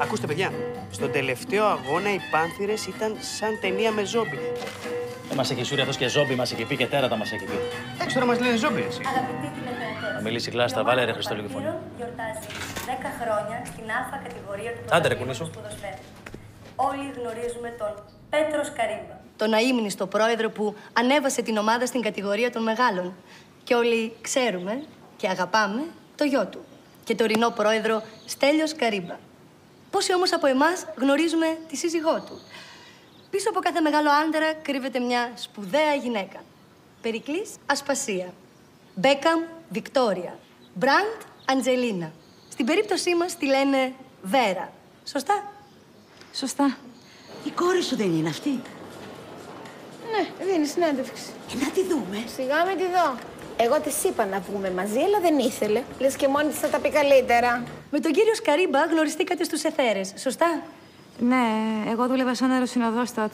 Ακούστε, παιδιά, στον τελευταίο αγώνα οι Πάνθυρες ήταν σαν ταινία με ζόμπι. Μας έχει σούρει αυτός και ζόμπι, μας έχει πει και τέρατα μας έχει πει. Εντάξει, τώρα μας λένε ζόμπι, εσύ. Να μιλήσει κλάστα, βάλε ρε Χριστό λίγη φωνή. Γιορτάζει 10 χρόνια στην Α κατηγορία του Άντε ρε κουνήσου. ποδοσφαίρου. Όλοι γνωρίζουμε τον Πέτρο Σκαρίμπα. Τον αείμνηστο πρόεδρο που ανέβασε την ομάδα στην κατηγορία των μεγάλων. Και όλοι ξέρουμε και αγαπάμε το γιο του. Και το ρινό πρόεδρο Στέλιο Σκαρίμπα. Πόσοι όμως από εμάς γνωρίζουμε τη σύζυγό του. Πίσω από κάθε μεγάλο άντρα κρύβεται μια σπουδαία γυναίκα. Περικλής Ασπασία. Μπέκαμ Βικτόρια. Μπραντ Αντζελίνα. Στην περίπτωσή μας τη λένε Βέρα. Σωστά? Σωστά. Η κόρη σου δεν είναι αυτή? Ναι, δίνει συνέντευξη. Να τη δούμε. Σιγά με τη δω. Εγώ της είπα να βγούμε μαζί, αλλά δεν ήθελε. Λες και μόνη της θα τα πει καλύτερα. Με τον κύριο Σκαρίμπα γνωριστήκατε στους Εθέρες. Σωστά? Ναι, εγώ δούλευα σαν αεροσυνοδός τότε.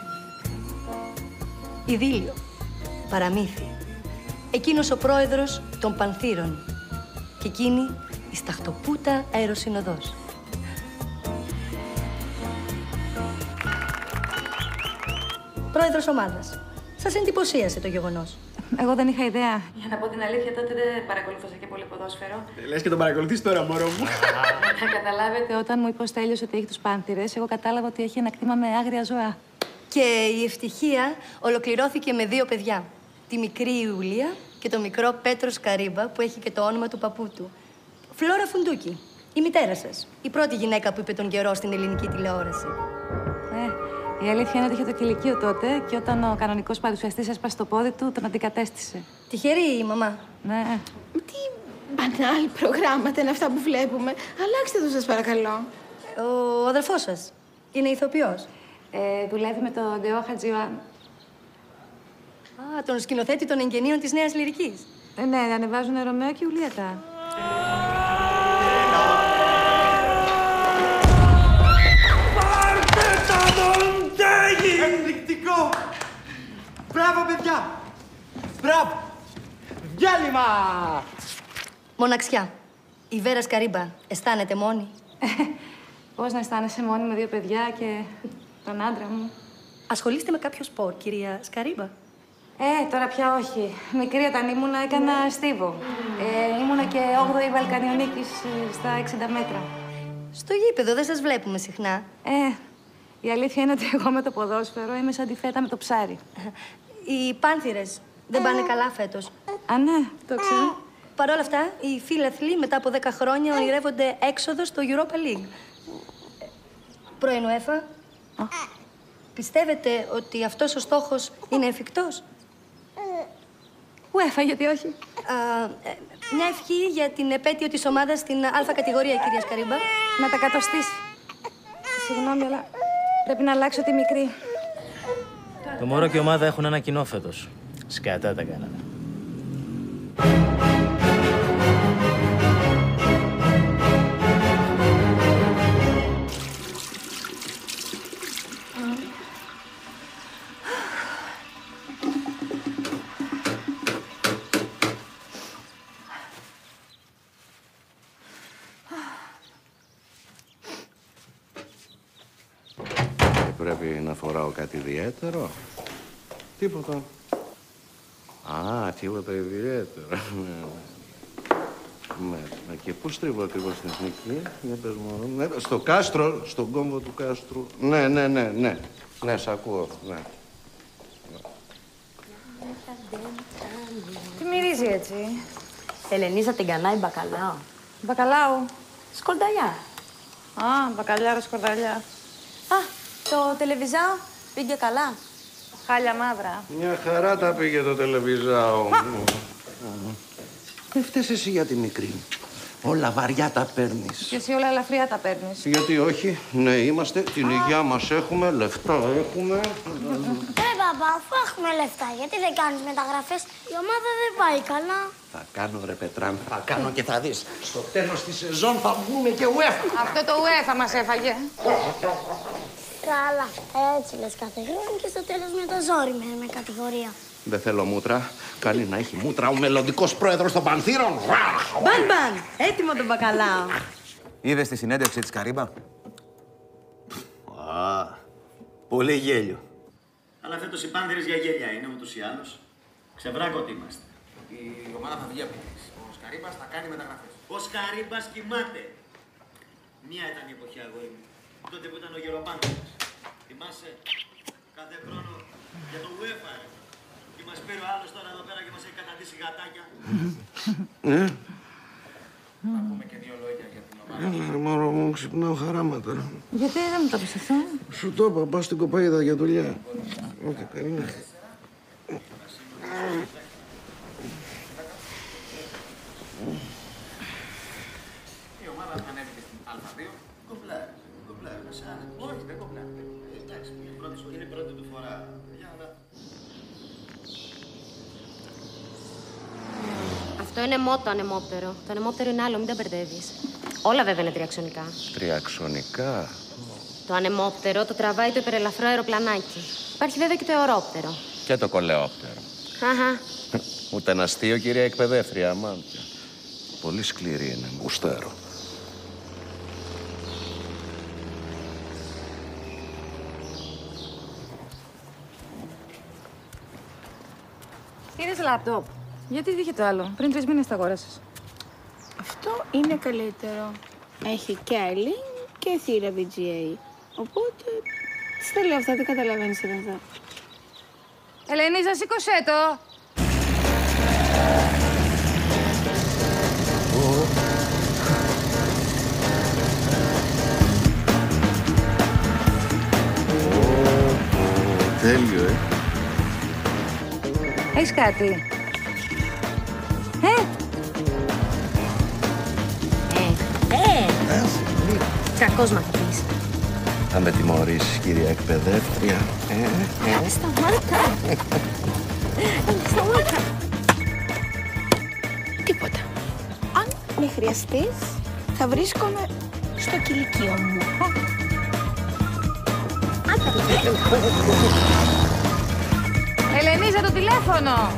Ιδίλιο. Παραμύθι. Εκείνος ο πρόεδρος των Πανθύρων. Και εκείνη η σταχτοπούτα αεροσυνοδός. Πρόεδρος ομάδας. Σας εντυπωσίασε το γεγονός? Εγώ δεν είχα ιδέα. Για να πω την αλήθεια, τότε δεν παρακολουθούσα και πολύ ποδόσφαιρο. Λες και τον παρακολουθείς τώρα, μωρό μου. Να καταλάβετε, όταν μου είπε ο Στέλιος ότι έχει τους Πάνθυρες, εγώ κατάλαβα ότι έχει ένα κτήμα με άγρια ζώα. Και η ευτυχία ολοκληρώθηκε με 2 παιδιά. Τη μικρή Ιουλία και το μικρό Πέτρο Σκαρίμπα, που έχει και το όνομα του παππού του. Φλόρα Φουντούκη, η μητέρα σας. Η πρώτη γυναίκα που είπε τον καιρό στην ελληνική τηλεόραση. Η αλήθεια είναι ότι είχε το κηλικείο τότε και όταν ο κανονικός παρουσιαστής έσπασε το πόδι του, τον αντικατέστησε. Τυχερή η μαμά. Ναι. Τι μπανάλ προγράμματα είναι αυτά που βλέπουμε. Αλλάξτε το σας παρακαλώ. Ο αδερφός σας είναι ηθοποιός. Δουλεύει με τον Ντεό Χατζιωάννου. Α, τον σκηνοθέτη των εγγενείων της Νέας Λυρικής. Ναι, ανεβάζουν Ρωμαίο και Ιουλιέτα. Εκπληκτικό! Μπράβο, παιδιά! Μπράβο! Διάλειμμα! Μοναξιά. Η Βέρα Σκαρίμπα αισθάνεται μόνη? Πώς να αισθάνεσαι μόνη με 2 παιδιά και τον άντρα μου. Ασχολείστε με κάποιο σπορ, κυρία Σκαρίμπα? Τώρα πια όχι. Μικρή όταν ήμουνα έκανα στίβο. Ήμουνα και 8η Βαλκανιονίκης στα 60 μέτρα. Στο γήπεδο δεν σας βλέπουμε συχνά. Η αλήθεια είναι ότι εγώ με το ποδόσφαιρο είμαι σαν τη φέτα με το ψάρι. Οι Πάνθυρες δεν πάνε καλά φέτος. Α, ναι, το ξέρω. Παρ' όλα αυτά, οι φίλαθλοι μετά από 10 χρόνια ονειρεύονται έξοδο στο Europa League. Πρώην UEFA, πιστεύετε ότι αυτός ο στόχος είναι εφικτός? UEFA, γιατί όχι. Μια ευχή για την επέτειο της ομάδας στην Α κατηγορία, κυρία Σκαρίμπα. Να τα κατοστήσει. Συγγνώμη, αλλά πρέπει να αλλάξω τη μικρή. Το μωρό και η ομάδα έχουν ένα κοινό φέτος. Σκατά τα κάνανε. Πρέπει να φοράω κάτι ιδιαίτερο. Τίποτα. Α, τίποτα ιδιαίτερο. Ναι. Και πού στρίβω ακριβώς στην εθνική, για πες μου. Ναι, στο κάστρο, στον κόμβο του κάστρου. Ναι. Ναι, σ' ακούω, ναι. Τι μυρίζει έτσι? Ελενίζα την κανάει μπακαλάο. Μπακαλάου. Σκορδαλιά. Α, μπακαλιάρο σκορδαλιά. Το τηλεβιζάο πήγε καλά. Χάλια μαύρα. Μια χαρά τα πήγε το τηλεβιζάο. Δεν φταίς εσύ για τη μικρή. Όλα βαριά τα παίρνεις. Και εσύ όλα ελαφριά τα παίρνεις. Γιατί όχι, ναι, είμαστε, την υγεία μας έχουμε, λεφτά έχουμε. Μπαμπά, αφού έχουμε λεφτά, γιατί δεν κάνεις μεταγραφές? Η ομάδα δεν πάει καλά. Θα κάνω ρε Πετράν, θα κάνω και θα δεις. Στο τέλος της σεζόν θα βγούμε και UEFA. Αυτό το UEFA μας έφαγε. Καλά, έτσι λες κάθε χρόνο και στο τέλος με το ζόρι με κατηγορία. Δεν θέλω μούτρα. Καλή να έχει μούτρα ο μελλοντικός πρόεδρος των Πανθύρων. Μπαν, έτοιμο τον μπακαλάο. Είδες τη συνέντευξη της Καρύμπα? Πολύ γέλιο. Αλλά φέτος οι Πάνθερες για γέλια είναι ούτως ή άλλως. Ξεβράκωτοι είμαστε. Η ομάδα θα βγει από της. Ο Σκαρίμπας θα κάνει μεταγραφές. Ο Σκαρίμπας κοιμάται. Μια ήταν η εποχή, αγόρι μου. Τότε που ήταν ο Γεροπάνθερας. Θυμάσαι, κάθε χρόνο για το UEFA. Και μας πήρε ο άλλος τώρα εδώ πέρα και μας έχει καταντήσει γατάκια. Να πούμε και δύο λόγια για την ομάδα. Μωρό μου, ξυπνάω χαράματα. Γιατί δεν μου το πεις αυτό? Σου το είπα, πάω στην Κοπαίδα για δουλειά. Καλή νύχτα. Η ομάδα ανέβηκε στην Α2. Κομπλάρι, όχι, δεν κομπλάρι. Εντάξει, είναι η πρώτη του φορά. Αυτό είναι μότο ανεμόπτερο. Το ανεμόπτερο είναι άλλο, μην τα μπερδεύεις. Όλα βέβαια είναι τριαξονικά. Τριαξονικά. Το ανεμόπτερο το τραβάει το υπερελαφρό αεροπλανάκι. Υπάρχει βέβαια και το αερόπτερο. Και το κολεόπτερο. Αχα. Ούτε ένα αστείο, κυρία εκπαιδεύτρια, αμάντια. Πολύ σκληρή είναι, γουστάρω. Είδες λάπτοπ. Γιατί είχε το άλλο. Πριν 3 μήνες τα αγόρασες. Αυτό είναι καλύτερο. Έχει Kelly και θύρα VGA. Οπότε, τι τα λέω αυτά, δεν καταλαβαίνεις εδώ. Ελενίζα, σήκωσέ το. Τέλειο, Έχεις κάτι? Κακός μαθητής. Θα με τιμωρήσεις, κυρία εκπαιδεύτρια. Σταμάτα. Σταμάτα. Τίποτα. Αν με χρειαστείς, θα βρίσκομαι στο κηλικείο μου. Ελενίζα, το τηλέφωνο.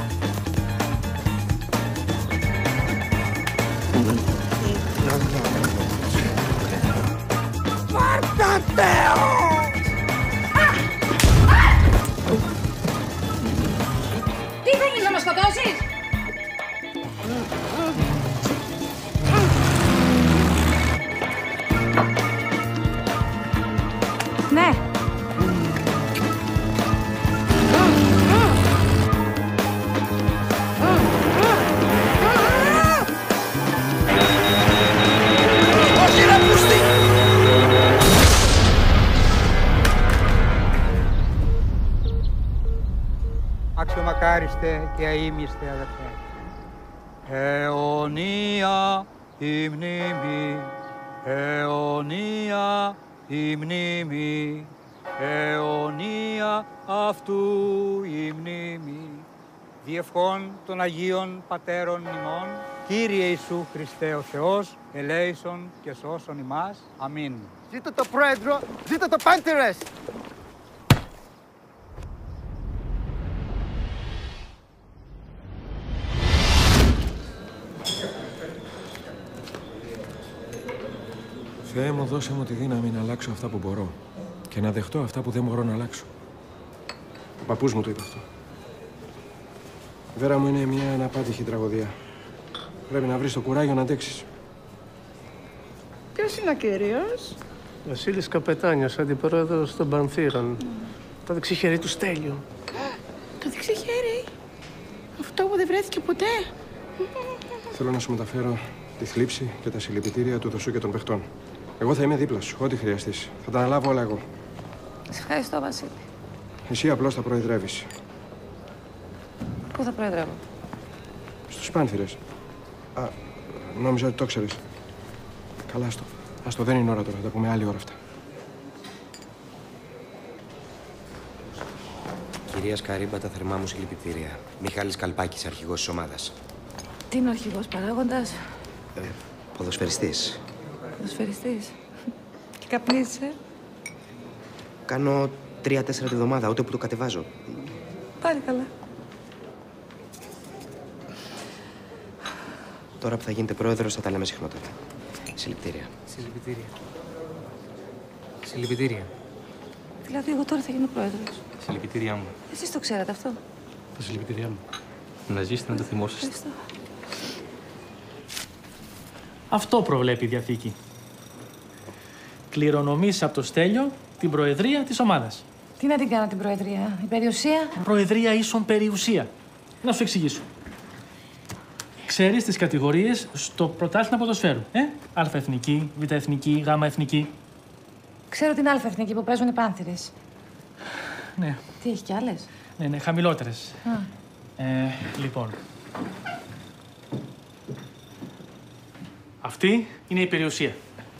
Τι θέλεις να μας σκοτώσεις? Ναι. Αξιομακάριστε και αείμιστε, αδερφέ. Αιωνία η μνήμη, αιωνία η μνήμη, αιωνία αυτού η μνήμη. Διευχών των Αγίων Πατέρων ημών, Κύριε Ιησού Χριστέ ο Θεός, ελέησον και σώσον ημάς. Αμήν. Ζήτω το Πρόεδρο, ζήτω το Πάνθερες! Θεέ μου, δώσε μου τη δύναμη να αλλάξω αυτά που μπορώ και να δεχτώ αυτά που δεν μπορώ να αλλάξω. Ο παππούς μου το είπε αυτό. Η Βέρα μου είναι μια αναπάντηχη τραγωδία. Πρέπει να βρεις το κουράγιο να αντέξεις. Ποιος είναι ο κύριος? Βασίλης Καπετάνιος, αντιπρόεδρος των Πανθήρων. Το δεξί χέρι του Στέλιου. Το δεξί χέρι. Αυτό που δεν βρέθηκε ποτέ. Θέλω να σου μεταφέρω τη θλίψη και τα συλληπιτήρια του δοσού και των παιχτών. Εγώ θα είμαι δίπλα σου, ό,τι χρειαστείς. Θα τα αναλάβω όλα εγώ. Σε ευχαριστώ, Βασίλη. Εσύ απλώς θα προεδρεύεις. Πού θα προεδρεύω? Στους Πάνθηρες. Α, νόμιζα ότι το ξέρεις. Καλά, άστο, δεν είναι ώρα τώρα. Θα τα πούμε άλλη ώρα αυτά. Κυρία Σκαρίμπα, τα θερμά μου συλληπιτήρια. Μιχάλης Καλπάκης, αρχηγός της ομάδας. Τι είναι ο αρχηγός παράγοντας? Ποδοσφαιριστής. Ποδοσφαιριστής. Και καπνίζεσαι? Κάνω 3-4 τη βδομάδα, ούτε που το κατεβάζω. Πάλι καλά. Τώρα που θα γίνετε πρόεδρος θα τα λέμε συχνότερα. Συλληπιτήρια. Συλληπιτήρια. Συλληπιτήρια. Δηλαδή, εγώ τώρα θα γίνω πρόεδρος. Τα συλληπιτήριά μου. Εσείς το ξέρατε αυτό. Τα συλληπιτήριά μου. Να ζήσετε να το θυμόσαστε. Ευχαριστώ. Αυτό προβλέπει η Διαθήκη. Κληρονομείς από το Στέλιο την προεδρία της ομάδας. Τι να την κάνω την προεδρία, η περιουσία. Προεδρία ίσον περιουσία. Να σου εξηγήσω. Ξέρεις τις κατηγορίες στο πρωτάθλημα ποδοσφαίρου. Α εθνική, Β εθνική, Γ εθνική. Ξέρω την Α εθνική που παίζουν οι Πάνθηρες. Ναι. Τι, έχει κι άλλες? Ναι, χαμηλότερες. Λοιπόν. Αυτή είναι η περιουσία.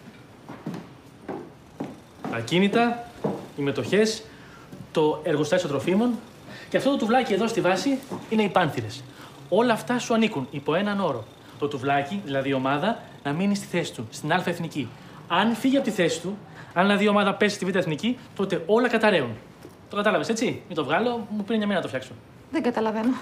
Τα ακίνητα, οι μετοχές, το εργοστάσιο τροφίμων και αυτό το τουβλάκι εδώ στη βάση είναι οι Πάνθηρες. Όλα αυτά σου ανήκουν υπό έναν όρο. Το τουβλάκι, δηλαδή η ομάδα, να μείνει στη θέση του, στην Α εθνική. Αν φύγει από τη θέση του, αν δηλαδή η ομάδα πέσει στη Β εθνική, τότε όλα καταραίουν. Το κατάλαβες, έτσι? Μην το βγάλω, μου πήρε μια μέρα να το φτιάξω. Δεν καταλαβαίνω.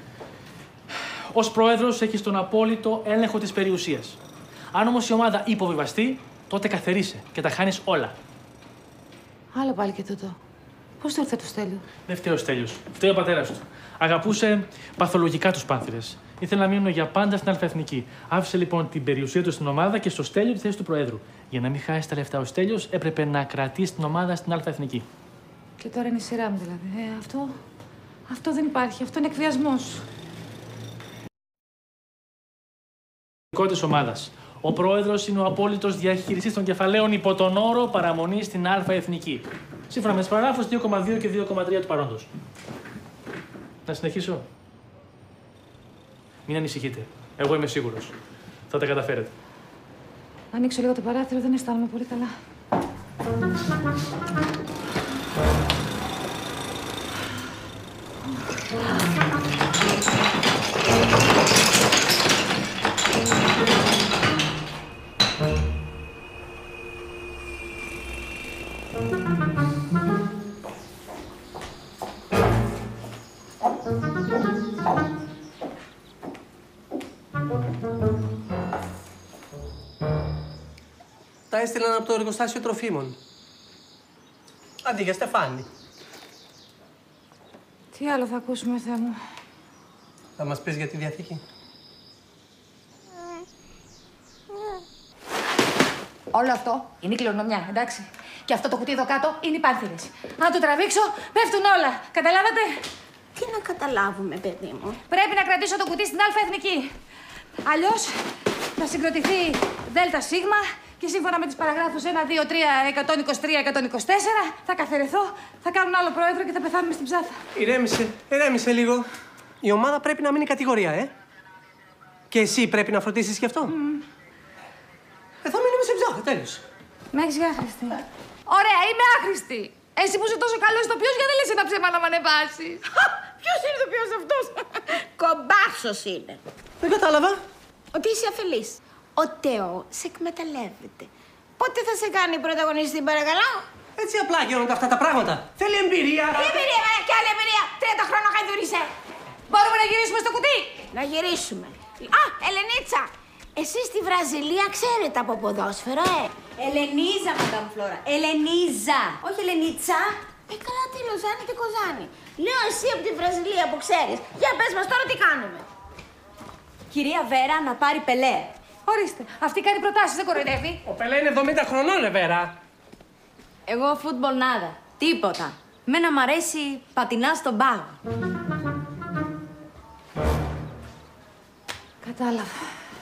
Ως πρόεδρος έχεις τον απόλυτο έλεγχο της περιουσίας. Αν όμως η ομάδα υποβιβαστεί, τότε καθαρίσε και τα χάνεις όλα. Άλλο πάλι και τούτο. Πώς το ήρθε το Στέλιο? Δεν φταίει ο Στέλιος. Φταίει ο πατέρας του. Αγαπούσε παθολογικά τους Πάνθηρες. Ήθελε να μείνουν για πάντα στην Α-εθνική. Άφησε λοιπόν την περιουσία του στην ομάδα και στο Στέλιο τη θέση του Προέδρου. Για να μην χάσει τα λεφτά ο Στέλιος, έπρεπε να κρατήσει την ομάδα στην Α-εθνική. Και τώρα είναι η σειρά μου δηλαδή. Αυτό δεν υπάρχει. Αυτό είναι εκβιασμός. Της ομάδας. Ο πρόεδρος είναι ο απόλυτος διαχειριστής των κεφαλαίων υπό τον όρο παραμονή στην Α-εθνική. Σύμφωνα με τις παράγραφους 2,2 και 2,3 του παρόντος. Να συνεχίσω. Μην ανησυχείτε. Εγώ είμαι σίγουρος. Θα τα καταφέρετε. Ανοίξω λίγο το παράθυρο, δεν αισθάνομαι πολύ καλά. Τα έστειλαν από το εργοστάσιο τροφίμων. Αντί για Στεφάνη. Τι άλλο θα ακούσουμε, Θεέ μου? Θα μας πεις για τη Διαθήκη? Όλο αυτό είναι η κληρονομιά, εντάξει. Και αυτό το κουτί εδώ κάτω είναι οι Πάνθηρες. Αν το τραβήξω, πέφτουν όλα. Καταλάβατε? Τι να καταλάβουμε, παιδί μου? Πρέπει να κρατήσω το κουτί στην Α-εθνική. Αλλιώς θα συγκροτηθεί ΔΣ και σύμφωνα με τις παραγράφους 1, 2, 3, 123, 124 θα καθαιρεθώ, θα κάνουν άλλο πρόεδρο και θα πεθάνουμε στην ψάθα. Ηρέμησε λίγο. Η ομάδα πρέπει να μείνει κατηγορία, Και εσύ πρέπει να φροντίσεις γι' αυτό. Θα μείνουμε σε ψάθα, τέλος. Με έχεις για άχρηστη. Ωραία, είμαι άχρηστη. Εσύ που είσαι τόσο καλός ηθοποιός, γιατί δεν λες ένα ψέμα να μ' ανεβάσεις? Ποιος είναι ηθοποιός αυτός? Κομπάρσος είναι. Δεν κατάλαβα. Ότι είσαι αφελής. Ο Θεό σε εκμεταλλεύεται. Πότε θα σε κάνει πρωταγωνιστή, παρακαλώ? Έτσι απλά γίνονται αυτά τα πράγματα. Θέλει εμπειρία. Τι εμπειρία, και άλλη εμπειρία. 30 χρόνια χαϊδούρισε. Μπορούμε να γυρίσουμε στο κουτί? Να γυρίσουμε. Α, Ελενίτσα. Εσείς στη Βραζιλία ξέρετε από ποδόσφαιρο, Ελενίζα, Μαντάμ Φλόρα. Ελενίζα. Όχι Ελενίτσα. Καλά, τη Λοζάνη και Κοζάνη. Λέω εσύ από τη Βραζιλία που ξέρεις. Για πες μας τώρα τι κάνουμε. Κυρία Βέρα να πάρει Πελέ. Ορίστε. Αυτή κάνει προτάσεις, δεν κοροϊδεύει. Ο Πελέ είναι 70 χρονών, Βέρα. Εγώ φούτμπολ νάδα. Τίποτα. Μένα μ' αρέσει πατινά στον πάγο. Κατάλαβα.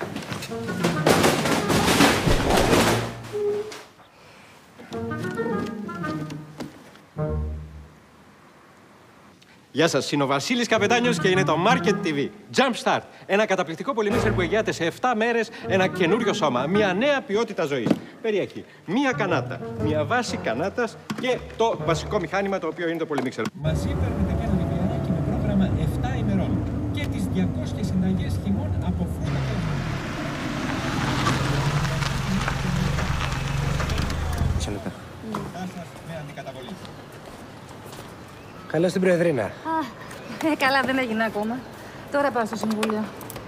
Γεια σας, είναι ο Βασίλης Καπετάνιος και είναι το Market TV. Jump Start. Ένα καταπληκτικό πολυμίστερ που εγγυάται σε 7 μέρες ένα καινούριο σώμα. Μια νέα ποιότητα ζωής. Περιέχει μία κανάτα, μία βάση κανάτας και το βασικό μηχάνημα το οποίο είναι το πολυμίξερ. Μαζί παίρνετε και ένα βιβλιαράκι με πρόγραμμα 7 ημερών και τις 200 συνταγές χυμών από φρούτα και Μισό λεπτό. με αντικαταβολή. Καλώς την Προεδρίνα. Καλά, δεν έγινε ακόμα. Τώρα πάω στο Συμβούλιο.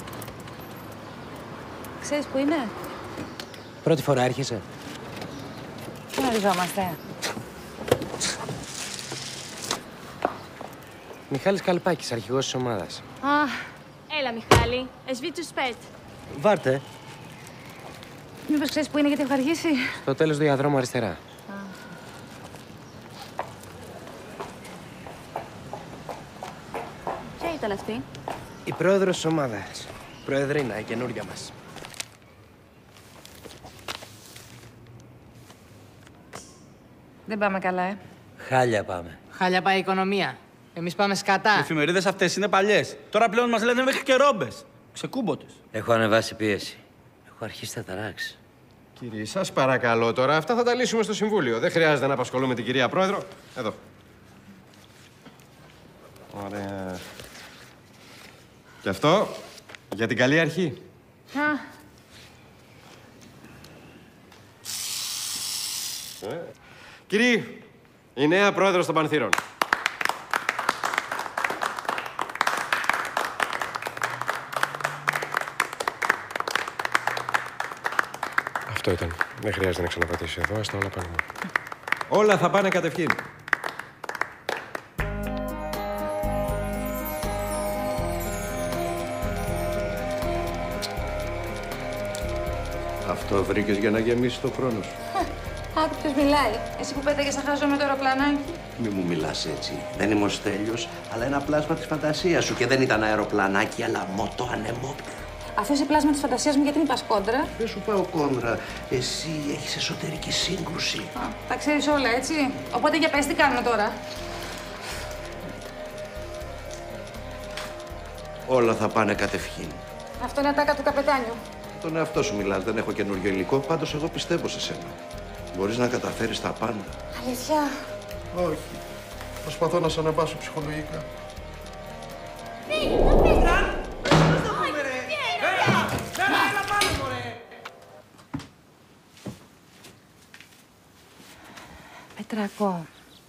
Ξέρεις που είναι? Πρώτη φορά έρχεσαι. Πού να ριζόμαστε? Μιχάλης Καλπάκης, αρχηγός της ομάδας. Έλα, Μιχάλη. Εσβή του σπέτ. Βάρτε. Μήπως ξέρεις που είναι γιατί έχω αργήσει. Στο τέλος του διαδρόμου αριστερά. Ποια ήταν αυτή? Η πρόεδρος της ομάδας. Προεδρίνα, η καινούργια μας. Δεν πάμε καλά, Χάλια πάμε. Χάλια πάει η οικονομία. Εμείς πάμε σκατά. Οι εφημερίδες αυτές είναι παλιές. Τώρα πλέον μας λένε μέχρι και ρόμπες. Ξεκούμποτες. Έχω ανεβάσει πίεση. Έχω αρχίσει να ταράξει. Κύριε, σας παρακαλώ τώρα, αυτά θα τα λύσουμε στο Συμβούλιο. Δεν χρειάζεται να απασχολούμε την κυρία Πρόεδρο. Εδώ. Ωραία. Και αυτό για την καλή αρχή. Κύριοι, η νέα Πρόεδρος των Πανθύρων. Αυτό ήταν. Δεν χρειάζεται να ξαναπατήσει εδώ. Ας τα όλα πάνε. Όλα θα πάνε κατευθείαν. Αυτό βρήκες για να γεμίσεις το χρόνο σου. Άκου ποιος μιλάει. Εσύ που πέταγες να χάζω με το αεροπλανάκι. Μη μου μιλάς έτσι. Δεν είμαι ο Στέλιος, αλλά ένα πλάσμα της φαντασίας σου. Και δεν ήταν αεροπλανάκι, αλλά μοτοανεμόπτερο. Αφού είσαι πλάσμα της φαντασίας μου, γιατί μην πας κόντρα. Δεν σου πάω κόντρα. Εσύ έχεις εσωτερική σύγκρουση. Τα ξέρεις όλα, έτσι. Οπότε για πες, τι κάνουμε τώρα. Όλα θα πάνε κατευχήν. Αυτό είναι ατάκα του καπετάνιου. Τον εαυτό σου μιλάς, δεν έχω καινούριο υλικό. Πάντως εγώ πιστεύω σε σένα. Μπορείς να καταφέρεις τα πάντα. Αλήθεια. Όχι. Προσπαθώ να σε αναβάσω ψυχολογικά. Πετρακό.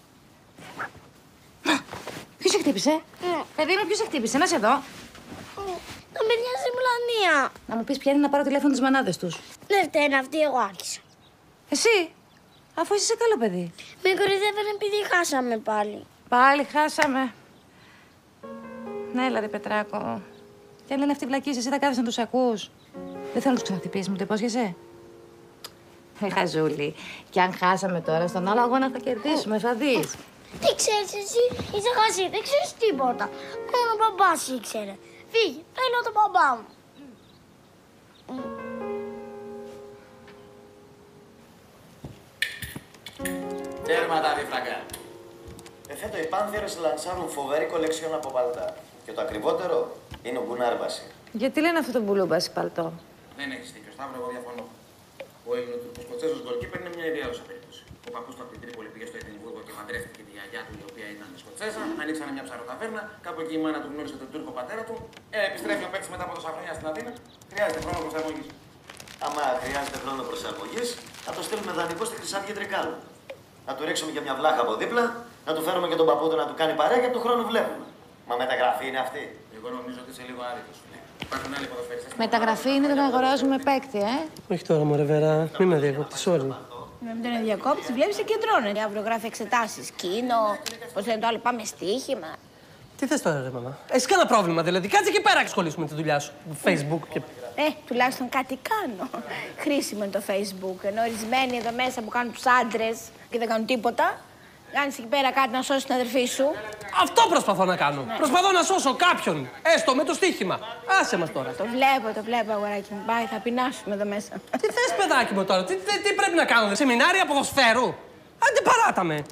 Ποιος σε χτύπησε? Παιδί μου, ποιος σε χτύπησε? Να σε δω. Τα παιδιά στην πλανία. Να μου πεις ποια είναι να πάρω τηλέφωνο τις μανάδες τους. Δεν φταίνε αυτή, εγώ άρχισα. Εσύ, αφού είσαι καλό παιδί. Με κορυδεύανε επειδή χάσαμε πάλι. Πάλι χάσαμε. Ναι, έλα ρε Πετράκο. Τι λένε αυτοί οι βλακείς, εσύ θα κάθεσαι να τους ακούς. Δεν θέλω να τους ξαναχτυπήσεις, μου το υπόσχεσαι. Χαζούλη. Και αν χάσαμε τώρα, στον άλλο αγώνα θα κερδίσουμε, θα δεις. Τι ξέρεις εσύ, είσαι χαζή, δεν ξέρεις τίποτα. Μόνο ο μπαμπάς ήξερε. Φύγε, θέλω τον μπαμπά μου. Τέρμα τα διφραγκά. Εφέτο οι Πάνθερες λανσάρουν φοβερή κολεξιόν από παλτά. Και το ακριβότερο είναι ο Γκουνάρ Μπασί. Γιατί λένε αυτό το μπουλούμπασι παλτό. Δεν έχεις δίκιο, Σταύρο, εγώ διαφωνώ. Ο Ελληνοτουρκοσκοτσέζος γκολκίπερ είναι μια ιδιαίτερη περίπτωση. Ο παππούς του από την Τρίπολη πήγε στο Εδιμβούργο και παντρεύτηκε τη γιαγιά του, η οποία ήταν Σκοτσέζα. Ανοίξανε μια ψαροταβέρνα. Κάπου εκεί η μάνα του γνώρισε τον Τούρκο πατέρα του. Επιστρέφει ο παίκτης μετά από τόσα χρόνια στην Αθήνα. Χρειάζεται χρόνο προσαρμογής. Άμα χρειάζεται χρόνο προσαρμογής, θα το στείλουμε δανεικό στη Χρυσάβγη Τρικάλου. Να του ρίξουμε και μια βλάχα από δίπλα, να του φέρουμε και τον παππού του να του κάνει παρέα και από τον χρόνο βλέπουμε. Μα μεταγραφή είναι αυτή. Εγώ νομίζω ότι είσαι λίγο άρρητος. Υπάρχουν άλλοι ποδοσφαιριστές. Μεταγραφή είναι το να αγοράζουμε παίκτη, Όχι τώρα, μωρέ Βέρα. Μη με διακόπτεις, sorry. Με τον διακόπτη, βλέπεις και κεντρώνεται. Αύριο γράφει εξετάσεις, κίνο, πώς λένε το άλλο, πάμε στοίχημα. Τι θες τώρα, ρε μαμά. Έχεις κανένα πρόβλημα, δηλαδή. Κάτσε εκεί πέρα και ασχολήσουμε με τη δουλειά σου. Facebook και. Τουλάχιστον κάτι κάνω. Χρήσιμο είναι το Facebook. Ενώ ορισμένοι εδώ μέσα που κάνουν τους άντρες και δεν κάνουν τίποτα, κάνεις εκεί πέρα κάτι να σώσεις την αδερφή σου. Αυτό προσπαθώ να κάνω. Ναι. Προσπαθώ να σώσω κάποιον. Έστω με το στοίχημα. Άσε μας τώρα. Το βλέπω, αγοράκι μου. Πάει, θα πεινάσουμε εδώ μέσα. Τι θες, παιδάκι μου τώρα, τι πρέπει να κάνω, σεμινάρια ποδοσφαίρου. Άντε παράτα με.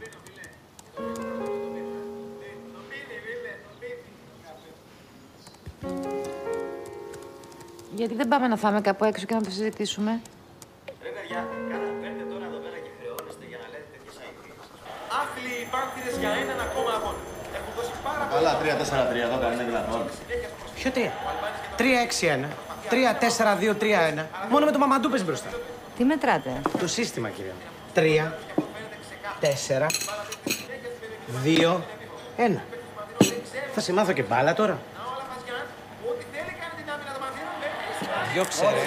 Γιατί δεν πάμε να φάμε κάπου έξω και να το συζητήσουμε. Ρε παιδιά, παίρνετε τώρα εδώ πέρα και χρεώνεστε για να λέτε τέτοιες αηδίες. Άθλοι οι Πάνθηρες για έναν ακόμα αγώνα. Έχουν δώσει πάρα πολύ. Καλά, 3-4-3, εδώ κανένα δυνατόν. Ποιο 3? 3-6-1. 3-4-2-3-1. Μόνο με το Μαμαντού πες μπροστά. Τι μετράτε? Το σύστημα, κύριε. 3, 4, 2, 1. Θα σε μάθω και μπάλα τώρα. Διώξε ρε.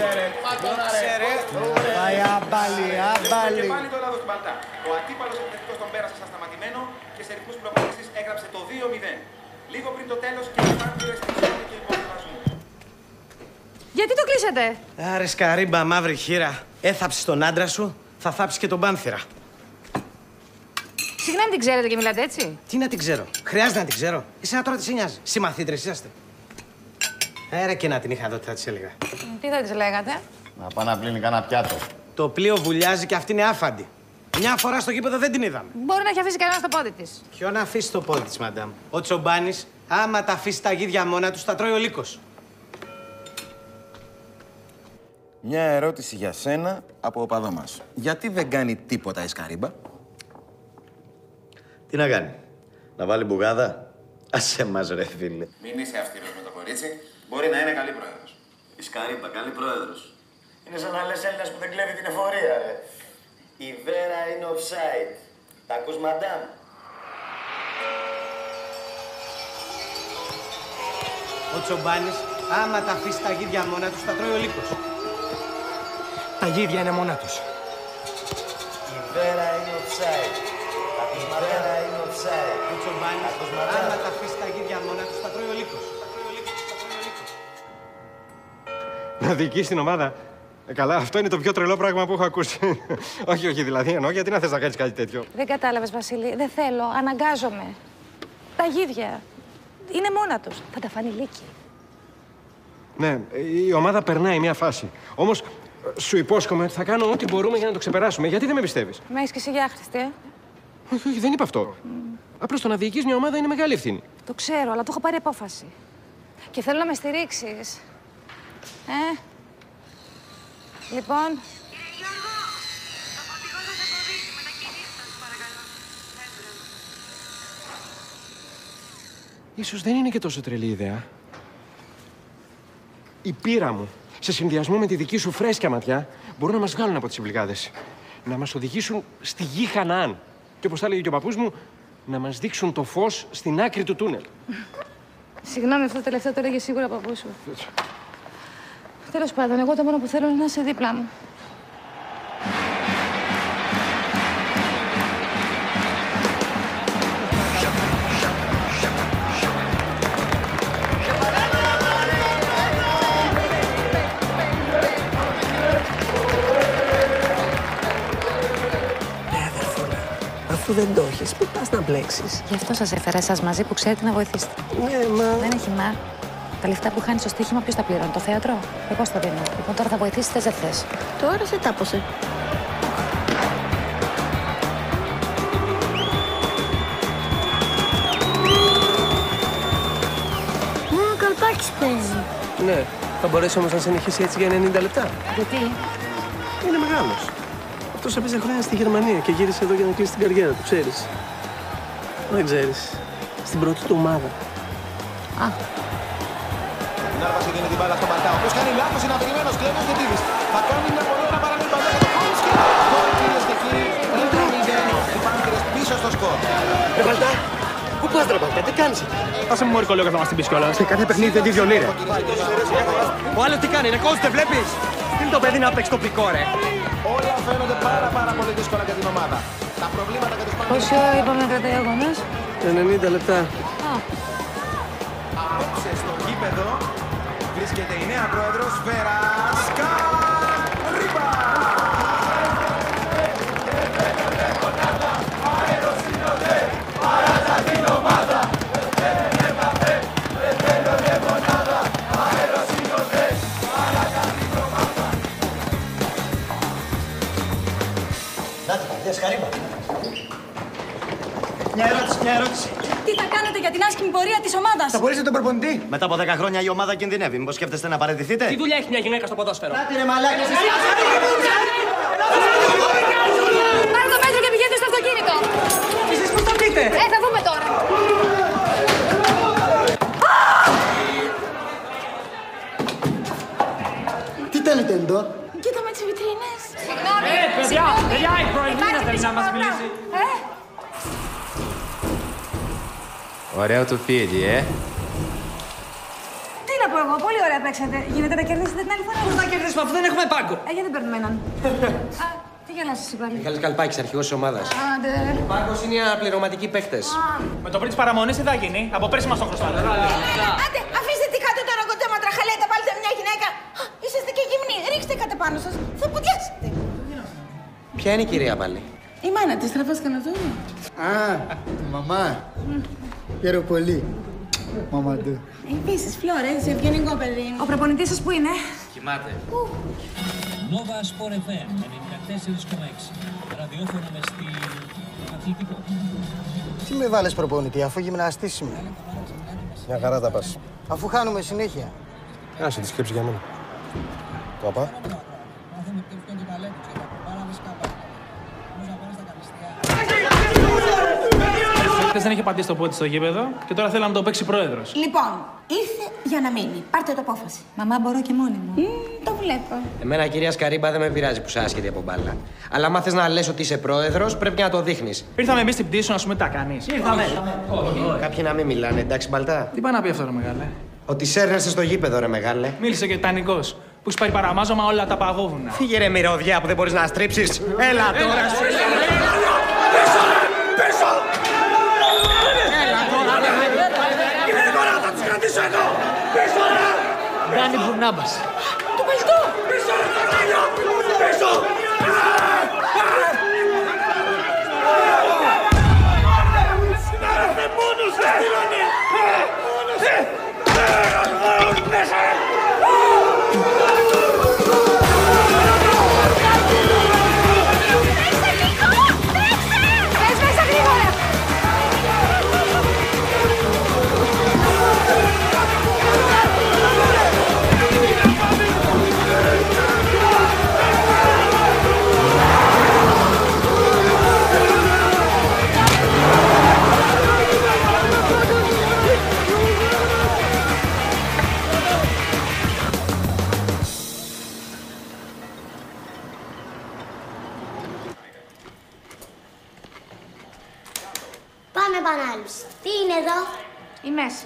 Πάει άμπαλι. Και πάλι το λάθος του Μπαλτά. Ο αντίπαλος επιθετικός τον πέρασε σαν σταματημένο και σε ρυθμούς προπονήσεις έγραψε το 2-0. Λίγο πριν το τέλος και οι Πάντηρες πηγαίνουν και υποβιβασμού. Γιατί το κλείσατε? Άρε Καρύμπα, μαύρη χείρα. Έθαψεις τον άντρα σου, θα θάψεις και τον Πάνθυρα. Συγγνώμη, την ξέρετε και μιλάτε έτσι? Τι να την ξέρω. Χρειάζεται να την ξέρω. Εσένα τώρα τι σε νοιάζει. Συμμαθήτρες είσαστε. Ρε και να την είχα δω, θα της έλεγα. Τι θα της λέγατε? Να πάει να πλύνει κανένα πιάτο. Το πλοίο βουλιάζει και αυτή είναι άφαντη. Μια φορά στο γήπεδο δεν την είδαμε. Μπορεί να έχει αφήσει κανένα στο πόδι της. Ποιο να αφήσει το πόδι της, μαντάμ. Ο Τσομπάνης, άμα τα αφήσει τα γίδια μόνα τους, τα τρώει ο λύκος. Μια ερώτηση για σένα από οπαδό μας. Γιατί δεν κάνει τίποτα η Σκαρίμπα? Τι να κάνει, να βάλει μπουγάδα? Άσε μας ρε φίλε. Μην είσαι αυστηρός με το κορίτσι. Μπορεί να είναι καλή πρόεδρος. Η Σκαρίμπα, καλή πρόεδρος. Είναι σαν να λες Έλληνας που δεν κλέβει την εφορία, ρε. Η Βέρα είναι offside. Τα ακούς, μαντάμ? Ο Τσομπάνης, άμα τα αφήσει τα γίδια μόνα τους, τα τρώει ο λύκος. Τα γίδια είναι μόνα τους. Η Βέρα είναι offside. Τα ακούς, Βέρα είναι offside. Ο Τσομπάνης, άμα τα αφήσει τα γίδια μόνα τους, τα τρώει ο λύκος. Να διοικείς την ομάδα. Καλά, αυτό είναι το πιο τρελό πράγμα που έχω ακούσει. όχι, δηλαδή εννοώ, γιατί να θες να κάνεις κάτι τέτοιο. Δεν κατάλαβες, Βασίλη. Δεν θέλω. Αναγκάζομαι. Τα γίδια. Είναι μόνα τους. Θα τα φανεί λύκη. Ναι, η ομάδα περνάει μια φάση. Όμως, σου υπόσχομαι ότι θα κάνω ό,τι μπορούμε για να το ξεπεράσουμε. Γιατί δεν με πιστεύεις? Με έχεις και εσύ για άχρηστη, Όχι, δεν είπα αυτό. Απλώς το να διοικείς μια ομάδα είναι μεγάλη ευθύνη. Το ξέρω, αλλά το έχω πάρει απόφαση. Και θέλω να με στηρίξεις. Λοιπόν... Ίσως δεν είναι και τόσο τρελή ιδέα. Η πείρα μου, σε συνδυασμό με τη δική σου φρέσκια ματιά, μπορούν να μας βγάλουν από τις συμπληγάδες. Να μας οδηγήσουν στη γη Χαναάν. Και όπως θα έλεγε και ο παππούς μου, να μας δείξουν το φως στην άκρη του τούνελ. Συγγνώμη, αυτό το τελευταίο το έλεγε σίγουρα ο παππούς σου. Τέλος πάντων, εγώ το μόνο που θέλω είναι να είσαι δίπλα μου. Αφού δεν το έχεις, πού πας να μπλέξεις? Γι' αυτό σας έφερα εσάς μαζί που ξέρετε να βοηθήσετε. Ναι, μα... Δεν έχει μα. Τα λεφτά που χάνεις στο στοίχημα ποιος τα πληρώνει? Το θέατρο? Εγώ στο δίνω. Λοιπόν, τώρα θα βοηθήσεις, θες δεν θες. Τώρα σε τάπωσε. Μόνο ο Καλπάκης παίζει. Ναι, θα μπορέσει όμως να συνεχίσει έτσι για 90 λεπτά. Γιατί? Είναι μεγάλος. Αυτός έπαιζε χρόνια στη Γερμανία και γύρισε εδώ για να κλείσει την καριέρα του, ξέρεις. Δεν ξέρεις. Στην πρώτη του ομάδα. Α. Την άρπασε δίνει την μπάλα στο Μαρτάο. Ποιος κάνει λάθος, είναι απειλημένος. Κλέβος και Τίδης. Θα κάνει μια πολύ ωραία παραμή παλιά για το Χόλμς και γκολ, κυρίες και κύριοι. 1-0. Οι Πάντηρες πίσω στο σκορ. Ρε Βαλτά, πού πας ρε Βαλτά, τι κάνεις? Άσε μου μωρικό, λέω και θα μας την πεις κιόλας. Σε κάθε παιχνίδι δεν τη βιονεί, ρε. Ο άλλος τι κάνει, είναι coach, δεν βλέπεις? Τι είναι το παιδί να παίξει τοπικό, ρε. Όλα φαίνονται πάρα πολύ δύσκολα για την ομάδα. Τα προβλήματα και τους Πάντηρες. Πόση ώρα είπαμε να κρατάει ο αγώνας? 90 λεπτά. Απόψε στο γήπεδο βρίσκεται η νέα πρόεδρος Βέρα Σκαρίμπα. Σκαρίμπα. Μια ερώτηση. Τι θα κάνετε για την άσχημη πορεία της ομάδας? Θα μπορείτε τον προπονητή. Μετά από 10 χρόνια η ομάδα κινδυνεύει. Μήπως σκέφτεστε να παραιτηθείτε? Τι δουλειά έχει μια γυναίκα στο ποδόσφαιρο? Πάτε ρε μαλάκες. Πάρε το μέτρο και πηγαίνετε στο αυτοκίνητο. Εσείς πώς θα πείτε? Θα δούμε τώρα. Τι θέλετε εδώ? Κοίτα με τις βιτρίνες. Συγγνώμη. Παιδιά, η προεδρία θέλει να μας μιλήσει. Ωραίο το φίδι, Τι να πω εγώ, πολύ ωραία παίξατε. Γίνεται να κερδίσετε την άλλη φορά? Πώς να κερδίσουμε αφού δεν έχουμε πάγκο? Γιατί δεν παίρνουμε έναν. Τι γελάσεις εσύ πάλι. Μιχάλης Καλπάκης, αρχηγός της ομάδας. Άντε. Ο Πάκος είναι οι αναπληρωματικοί παίκτες. Με το πριν της παραμονής τι θα γίνει. Από πέρσι μας το χρωστάτε. Άντε, αφήστε τη κάτω τώρα κοντέμα τραχαλέτα, βάλτε μια γυναίκα. Είσαστε και γυμνοί, ρίξτε κατά πάνω σας, θα ποντιάσετε. Ποια είναι η κυρία πάλι? Η μάνα της, τραβάς κανένα το. Α, μαμά. Χαίρομαι πολύ. Μαμαντού. Επίσης, Φλόρα, είσαι ευγενικό παιδί. Ο προπονητής σας που είναι? Κοιμάται. Nova Sport FM 94,6. Ραδιόφωνο με στυλ αθλητικό. Τι με βάλες προπονητή, αφού γυμναστής είμαι. Μια χαρά τα πας. Αφού χάνουμε συνέχεια. Άσε τη σκέψη για μένα. Παπά. Χθες δεν είχε πατήσει το πόδι στο γήπεδο και τώρα θέλει να το παίξει πρόεδρος. Λοιπόν, ήρθε για να μείνει. Πάρτε το απόφαση. Μαμά, μπορώ και μόνη μου. Το βλέπω. Εμένα, κυρία Σκαρίμπα, δεν με πειράζει που είσαι άσχετη από μπάλα. Αλλά άμα θες να λες ότι είσαι πρόεδρος, πρέπει και να το δείχνεις. Ήρθαμε εμείς στην πτήση σου να σου τα κάνεις. Ήρθαμε. Κάποιοι να μην μιλάνε, εντάξει, Μπαλτά. Τι πάει να πει αυτό, ρε μεγάλε. Ότι σέρνεσαι στο γήπεδο, ρε μεγάλε. Μίλησε και τανικός. Που σου πάρει παραμάζωμα όλα τα παγόβουνα. Φύγε ρε μυρωδιά που δεν μπορείς να στρίψεις. Έλα τώρα. Πίσω εδώ! Πίσω ρε! Ντάνι Μπουρνάμπας. Το παλτό! Πίσω ρε Καρδάλιο! Πίσω! Συνάδελφε, μόνος σε στείλανε! Μόνος σε! Μέσα ρε! Πάμε επανάληψη. Τι είναι εδώ? Η μέση.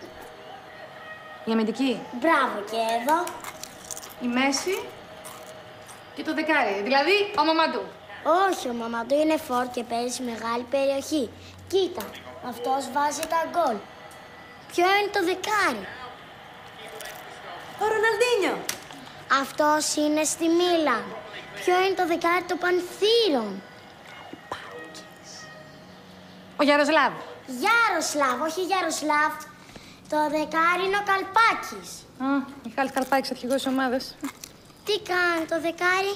Η αμυντική. Μπράβο, και εδώ. Η μέση και το δεκάρι. Δηλαδή ο Μαμαντού. Όχι, ο Μαμαντού είναι φόρ και παίζει σε μεγάλη περιοχή. Κοίτα, αυτός βάζει τα γκολ. Ποιο είναι το δεκάρι? Ο Ροναλντίνιο. Αυτός είναι στη Μίλαν. Ποιο είναι το δεκάρι των Πανθύρων? Ο Γιαροσλάβ. Γιάροσλαβ, όχι Γιαροσλάβ. Το δεκάρι είναι ο Καλπάκης. Α, Μιχάλης Καλπάκης, αρχηγός της ομάδας. Τι κάνει το δεκάρι?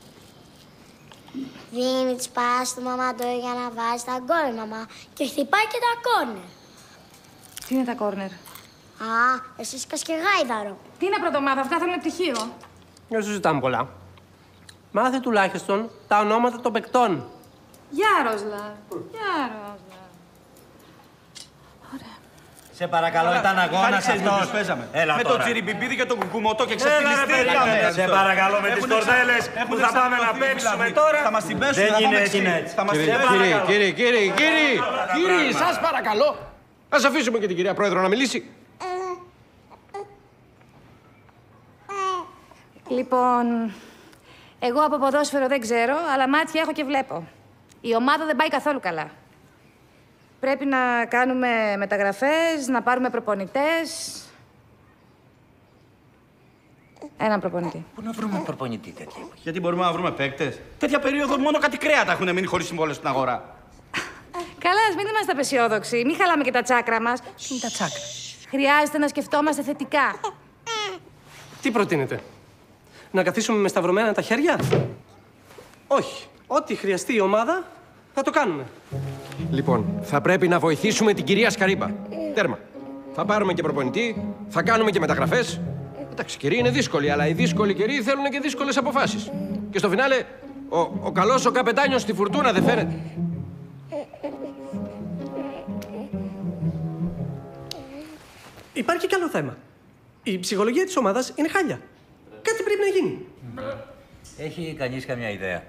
Δίνει τις πάσεις του Μαμαντού για να βάζει τα γκολ, μαμά. Και χτυπάει και τα κόρνερ. Τι είναι τα κόρνερ? Α, εσύ σκας και γάιδαρο. Τι είναι πρωτομάδα, αυτά θέλουν πτυχίο. Δεν σου ζητάμε πολλά. Μάθε τουλάχιστον τα ονόματα των παικτών. Γιάροσλαβ. Σε παρακαλώ, ήταν αγώνας αυτός. Έλα με τώρα. το τσιριμπιμπίδι και το κουκουμωτό και ξεφτυλιστήκαμε. Σε παρακαλώ, με τις κορδέλες που θα πάμε να παίξουμε τώρα. Θα μας την πέσουν, Δεν θα πάμε είναι εξή. έτσι. Θα μας την Κύριοι, σας παρακαλώ. Ας αφήσουμε και την κυρία Πρόεδρο να μιλήσει. Λοιπόν, εγώ από ποδόσφαιρο δεν ξέρω, αλλά μάτια έχω και βλέπω. Η ομάδα δεν πάει καθόλου καλά. Πρέπει να κάνουμε μεταγραφές, να πάρουμε προπονητές. Έναν προπονητή. Πού να βρούμε προπονητή τέτοια? Γιατί μπορούμε να βρούμε παίκτες. Τέτοια περίοδο μόνο κάτι κρέατα έχουν μείνει χωρίς συμβόλαιο στην αγορά. Καλά, ας μην είμαστε απεσιόδοξοι. Μην χαλάμε και τα τσάκρα μας. Τι είναι τα τσάκρα? Χρειάζεται να σκεφτόμαστε θετικά. Τι προτείνετε? Να καθίσουμε με σταυρωμένα τα χέρια? Όχι. Ό,τι χρειαστεί η ομάδα, θα το κάνουμε. Λοιπόν, θα πρέπει να βοηθήσουμε την κυρία Σκαρίμπα. Τέρμα. Θα πάρουμε και προπονητή, θα κάνουμε και μεταγραφές. Εντάξει, καιροί είναι δύσκολοι, αλλά οι δύσκολοι καιροί θέλουν και δύσκολες αποφάσεις. Και στο φινάλε, ο καλός ο καπετάνιος στη φουρτούνα δεν φαίνεται. Υπάρχει και άλλο θέμα. Η ψυχολογία της ομάδας είναι χάλια. Κάτι πρέπει να γίνει. Έχει κανείς καμιά ιδέα?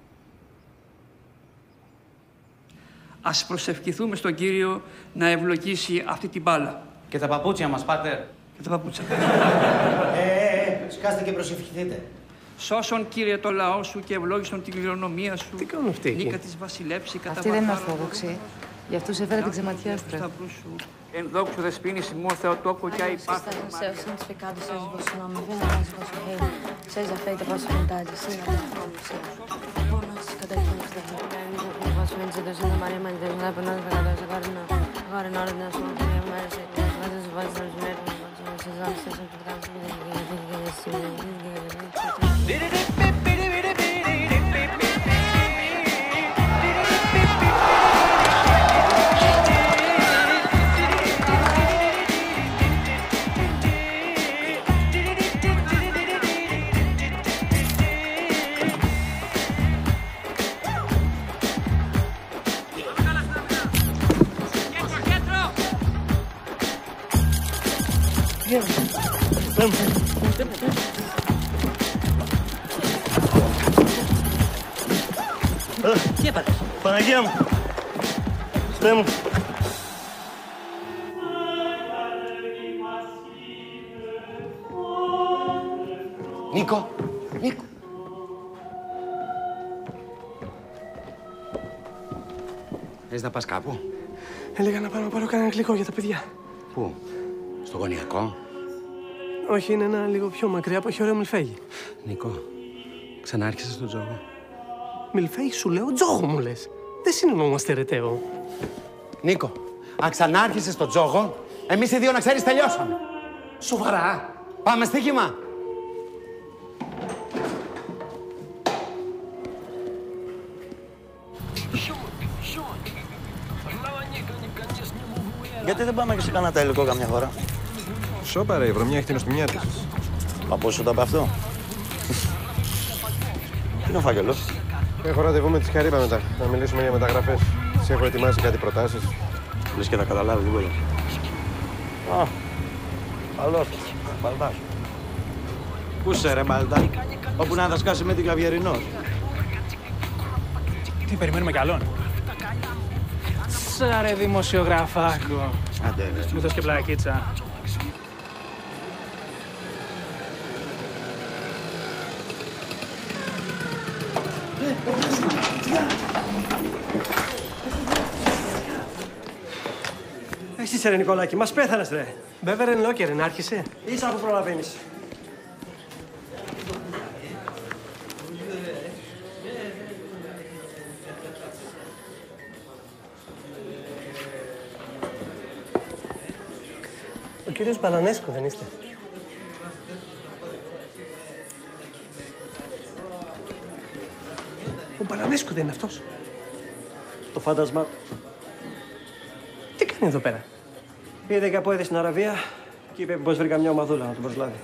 Ας προσευχηθούμε στον Κύριο να ευλογήσει αυτή την μπάλα. Και τα παπούτσια μας, πάτερ. Και τα παπούτσια. Σκάστε και προσευχηθείτε. Σώσον, Κύριε, το λαό σου και ευλόγησον την κληρονομία σου. Τι κάνουν αυτοί εκεί? Νίκα της βασιλέψη κατά Αυτή δεν είναι ορθόδοξη. Γι' αυτούς έφερα την ξεματιάστρα. Εν δόξου δεσπίνης ημών Θεοτόκο και υπάρχει. Seus santificados seja o vosso nome, venha a nós o vosso reino, seja feita a vossa vontade, assim na terra como no céu. Pão nosso cada dia nos dai, e vosso bendito Deus, Santa Maria, Mãe de Deus, dai por nós pecadores, agora na hora de nosso morte, e merece, mas os vossos méritos, os vossos olhos sejam santificados, Τι έπαθες? Παναγία μου. Στέ μου. Νίκο. Νίκο. Θες να πας κάπου? Έλεγα να πάω να πάρω κανένα γλυκό για τα παιδιά. Πού? Στο γωνιακό? Όχι, είναι ένα λίγο πιο μακριά που έχει ωραίο μιλφέγι. Νίκο, ξανάρχισες στον τζόγο. Μιλφέγι σου λέω, τζόγο μου λες. Δεν συνεννοούμαστε ρετέο. Νίκο, αν ξανάρχισες στον τζόγο, εμείς οι δύο να ξέρεις τελειώσαμε. Σοβαρά? Πάμε στοίχημα. Γιατί δεν πάμε και σε κανένα τελικό καμιά φορά? Σώπα ρε, η βρωμιά έχει την οστιμιά της. Παππούς σου το είπε αυτό? Τι είναι ο φάκελος? Έχω ραντεβού με τη Καρύμπα μετά. Να μιλήσουμε για μεταγραφές. Της έχω ετοιμάσει κάτι προτάσεις. Λες και θα καταλάβει τίποτα. Α, καλώς. Μπαλτάς. Πού σε ρε Μπαλτά? Όπου να θα σκάσει με την Καβιερινός. Τι περιμένουμε κι άλλον? Σάρε δημοσιογραφάκο. Άντε ρε. Μου δώσ' και πλακίτσα. Εσύ ρε Νικολάκη, μας πέθανες ρε. Μπέβερεν Λόκερεν, άρχισε. Ίσα που προλαβαίνεις. Ο κύριος Μπαλανέσκο δεν είστε? Ο Μπαλανέσκο δεν είναι αυτός? Το φάντασμα. Τι κάνει εδώ πέρα? Είδε και από έδε στην Αραβία και είπε πως βρήκα μια ομαδούλα να τον προσλάβει.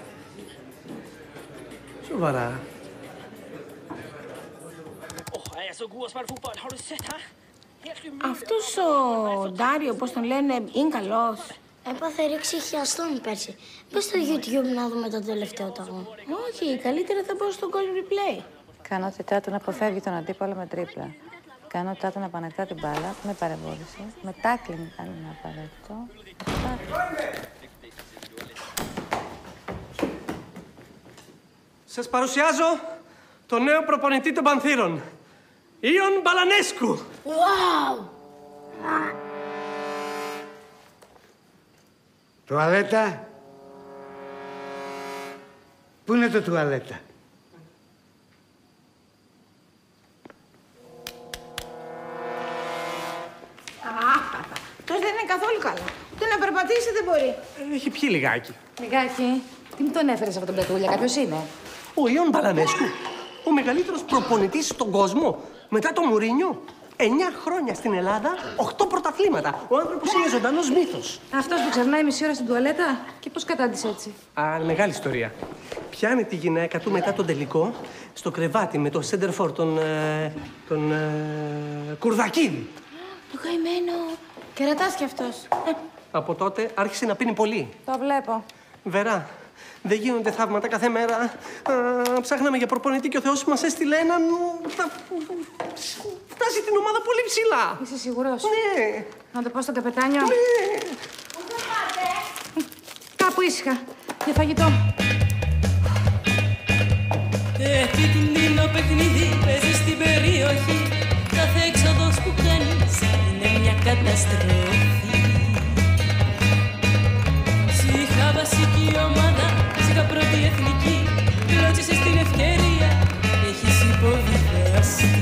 Σοβαρά? Αυτός ο Ντάριο, πώς τον λένε, είναι καλός. Έπαθε ρήξη χιαστών πέρσι. Μπες στο YouTube να δούμε το τελευταίο ταγό. Όχι, καλύτερα θα μπω στο goal replay. Ικανότητά του να αποφεύγει τον αντίπαλο με τρίπλα. Ικανότητά του να επανεκτά την μπάλα με παρεμβόληση. Με τάκλινγκ αν είναι απαραίτητο. Σας παρουσιάζω τον νέο προπονητή των Πανθύρων. Ιον Μπαλανέσκου. Wow! Τουαλέτα. Πού είναι το τουαλέτα? Αυτός δεν είναι καθόλου καλά. Ούτε να περπατήσει δεν μπορεί. Έχει πιει λιγάκι. Λιγάκι. Τι μου τον έφερες αυτόν τον πετούλια, κάποιος είναι? Ο Ιον Μπαλανέσκου. Ο μεγαλύτερος προπονητής στον κόσμο. Μετά τον Μουρίνιο. 9 χρόνια στην Ελλάδα, 8 πρωταθλήματα. Ο άνθρωπος είναι ζωντανός μύθος. Αυτός που ξερνάει μισή ώρα στην τουαλέτα και πώς κατάντησε έτσι? Α, μεγάλη ιστορία. Πιάνει τη γυναίκα του μετά τον τελικό στο κρεβάτι με τον Σέντερφορ, τον Κουρδακίδη. Το καημένο. Κερατάς κι αυτός. Από τότε άρχισε να πίνει πολύ. Το βλέπω. Βερά, δεν γίνονται θαύματα κάθε μέρα. Ψάχναμε για προπονητή και ο Θεός μας έστειλε έναν... Φτάσει την ομάδα πολύ ψηλά. Είσαι σίγουρος? Ναι. Να το πω στον καπετάνιο? Ναι. Πού θα πάτε? Κάπου ήσυχα. Για φαγητό. Επικίνδυνο παιχνίδι παίζει στην περιοχή. Κάθε έξοδος που κάνεις είναι μια καταστροφή. Σιγά βασική ομάδα, σιγά πρώτη εθνική. Κλώτσισες την ευκαιρία, έχεις υποβιβάσει.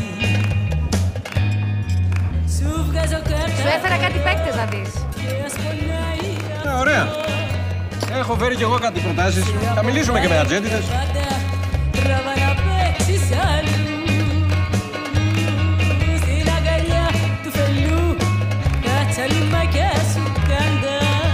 Σου βγάζω κάρτα. Σου έφερα κάτι παίκτες να δεις. Ωραία. Έχω φέρει κι εγώ κάτι προτάσεις. Θα μιλήσουμε και με ατζέντιδες. Τραβά να παίξεις αλλού. Στην αγκαλιά του φελού τα τσαλιμάκια σου κάντα.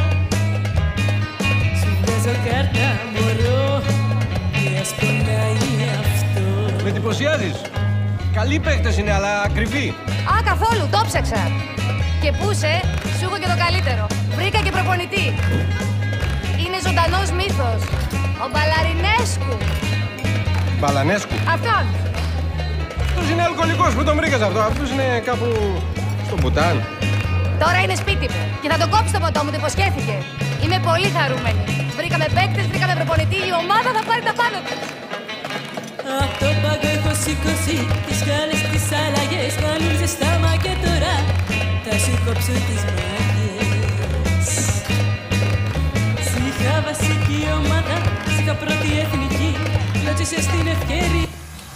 Σου βγάζω κάρτα μωρό και ας πονάει αυτό. Με εντυπωσιάζεις. Καλοί παίκτες είναι, αλλά ακριβοί. Α, καθόλου, το ψάξα. Και πού είσαι, σου έχω και το καλύτερο. Βρήκα και προπονητή. Είναι ζωντανός μύθος. Ο Μπαλαρινέσκου. Μπαλανέσκου. Αυτόν. Αυτός είναι αλκοολικός. Πού τον βρήκες αυτό? Αυτός είναι κάπου στο Μπουτάν. Τώρα είναι σπίτι μου και θα το κόψει το ποτό μου, το υποσχέθηκε. Είμαι πολύ χαρούμενη. Βρήκαμε παίκτες, βρήκαμε προπονητή. Η ομάδα θα πάρει τα πάνω της. Απ' το πάγκο έχω σηκώσει τις σκάλες, τις αλλαγές. Βάλουν ζεστάμα και τώρα θα σου κόψω τις μάγες. Σιγά βασική ομάδα, σιγά πρώτη εθνική. Κλώτσισες την ευκαιρία.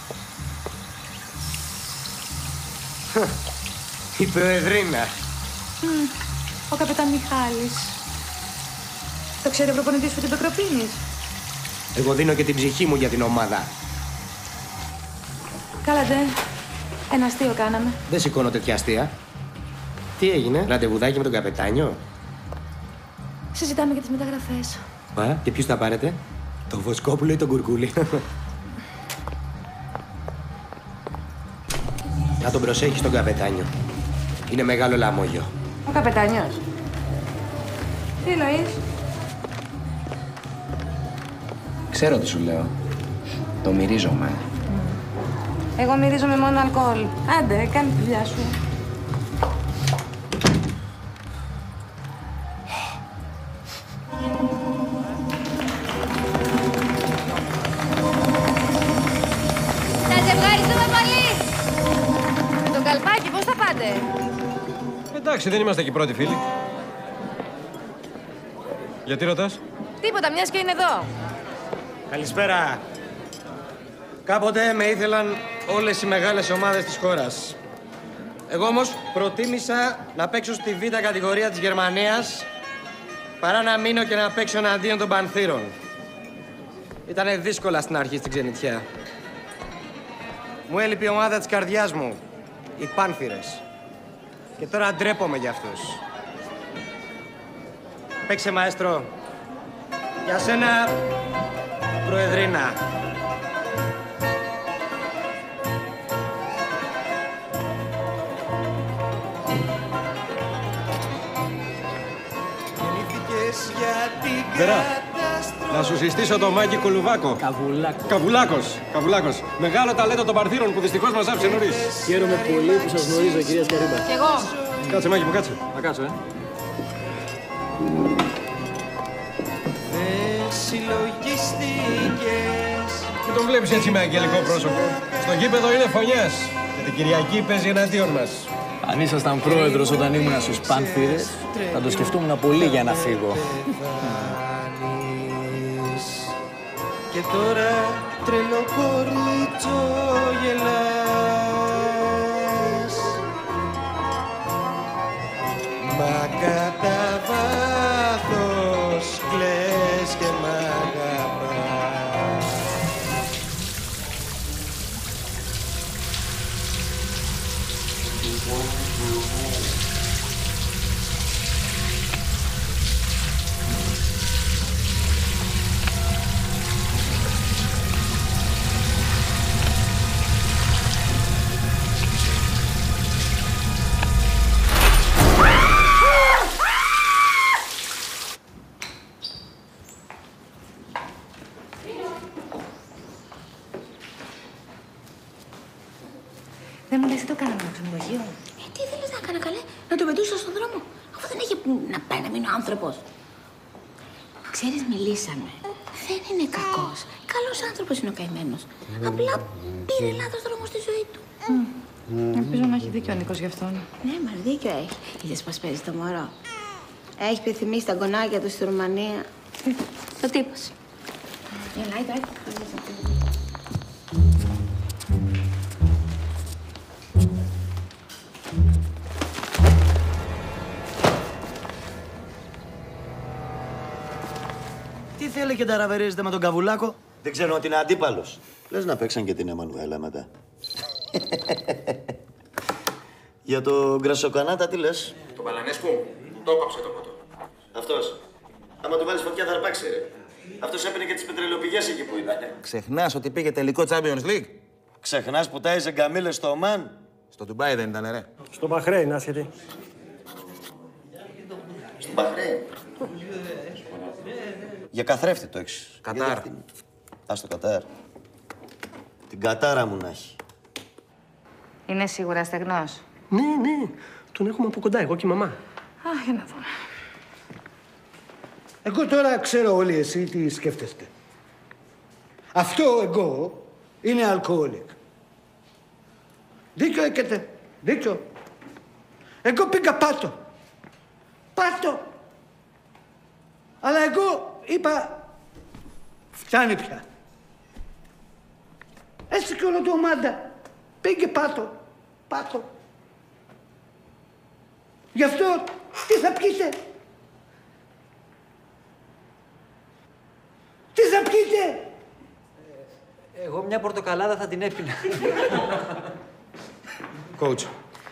Η Προεδρίνα. Ο καπετάν Μιχάλης. Το ξέρει ο προπονητής που την πεκροπίνεις. Εγώ δίνω και την ψυχή μου για την ομάδα. Καλά, ντε. Ένα αστείο κάναμε. Δεν σηκώνω τέτοια αστεία. Τι έγινε, ραντεβουδάκι με τον καπετάνιο? Συζητάμε για τις μεταγραφές. Α, και ποιους θα πάρετε? Τον Βοσκόπουλο ή τον Κουρκούλη? Να τον προσέχεις τον καπετάνιο. Είναι μεγάλο λαμόγιο. Ο καπετάνιος. Τι εννοείς? Ξέρω τι σου λέω. Το μυρίζομαι. Εγώ μυρίζομαι μόνο αλκοόλ. Άντε, κάνε τη δουλειά σου. Σας ευχαριστούμε πολύ! Με τον Καλπάκη πώς θα πάτε? Εντάξει, δεν είμαστε και οι πρώτοι φίλοι. Γιατί ρωτάς? Τίποτα, μιας και είναι εδώ. Καλησπέρα. Κάποτε με ήθελαν όλες οι μεγάλες ομάδες της χώρας. Εγώ όμως προτίμησα να παίξω στη β' κατηγορία της Γερμανίας παρά να μείνω και να παίξω εναντίον των Πανθύρων. Ήτανε δύσκολα στην αρχή στην ξενιτιά. Μου έλειπε η ομάδα της καρδιάς μου, οι Πάνθυρες. Και τώρα ντρέπομαι για αυτούς. Παίξε, μαέστρο. Για σένα, Προεδρίνα. Βέρα, να σου συστήσω το Μάκη Κουλουβάκο. Καβουλάκος. Μεγάλο ταλέντο των Παρθύρων που δυστυχώς μας άφησε νωρίς. Χαίρομαι πολύ που σας γνωρίζω, κυρία Σκαρίμπα. Κι εγώ. Κάτσε, Μάκη μου, κάτσε. Να κάτσω, Τι τον βλέπεις έτσι με αγγελικό πρόσωπο? Στο γήπεδο είναι φωνιάς και την Κυριακή παίζει εναντίον μας. Αν ήσασταν πρόεδρος όταν ήμουν στους Πάνθυρες, θα το σκεφτόμουν πολύ για να φύγω. Και τώρα τρελό κορίτσο γελάς. Μα κατά βάθος κλαις και μ' αγαπάς. Δεν μου λες τι το κάναμε στο ξενοδοχείο. Τι θέλεις να κάνω, καλέ, να το πετούσα στον δρόμο, αφού δεν είχε που να πάει να μείνει ο άνθρωπος. Ξέρεις, μιλήσαμε. δεν είναι κακός. Καλός άνθρωπος είναι ο καημένος. Απλά πήρε λάθος δρόμο στη ζωή του. Ελπίζω να έχει δίκιο ο Νίκος γι' αυτόν. Ναι, μα δίκιο έχει. Είδες πως παίζει το μωρό. Έχει πεθυμίσει τα γονάκια του στη Ρουμανία. Το τύπος. Έλα. Τι θέλει και ταραβερίζεται με τον Καβουλάκο? Δεν ξέρω ότι είναι αντίπαλος. Λες να παίξαν και την Εμμανουέλα μετά. Για τον Γκρασοκανάτα τι λες? Τον Παλανέσκου, το έπαψε το ποτό. Αυτός. Άμα του βάλεις φωτιά θα αρπάξει, ρε. Αυτός έπαιρνε και τις πετρελαιοπηγές εκεί που ήταν. Ξεχνάς ότι πήγε τελικό Champions League. Ξεχνάς που τάιζε γκαμίλες στο Ομάν. Στο Ντουμπάι δεν ήταν, ρε. Στο Μπαχρέιν, άσχετη. Στο Μπαχρέιν. Για καθρέφτη το έχεις. Κατάρ. Ας το Κατάρ. Την Κατάρα μου να έχει. Είναι σίγουρα στεγνός? Ναι. Τον έχουμε από κοντά, εγώ και η μαμά. Α, για να δούμε. Εγώ τώρα ξέρω όλοι εσύ τι σκέφτεστε. Αυτό εγώ είναι αλκοόλικ. Δίκιο έχετε. Δίκιο. Εγώ πήγα πάτο. Αλλά εγώ είπα φτάνει πια. Έτσι και όλο το ομάδα πήγε πάτο. Γι' αυτό τι θα πιείτε? Εγώ μια πορτοκαλάδα θα την έπινα. Coach.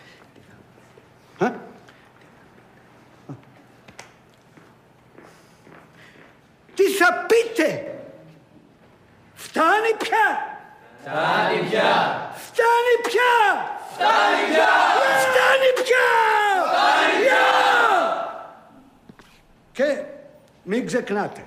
Τι θα πείτε? Φτάνει πια! Και μην ξεχνάτε.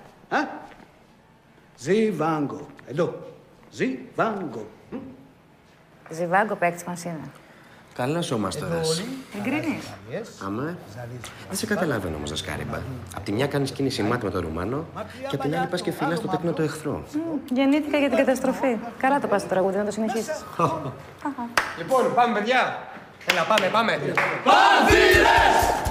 Ζιβάγκο. Εδώ. Ζιβάγκο. Ζιβάγκο παίκτης μας είναι. Καλός ο μάστορας. Εγκρίνεις? Άμα. Δεν σε καταλαβαίνω όμως, Ζασκάριμπα. Απ' τη μια κάνεις κίνηση μάτι με το Ρουμάνο και απ' την άλλη πας και φυλάς το τέκνο το εχθρό. Γεννήθηκα για την καταστροφή. Καλά το πας το τραγούδι, να το συνεχίσεις. Λοιπόν, πάμε, παιδιά. Έλα, πάμε. Πανθήρες!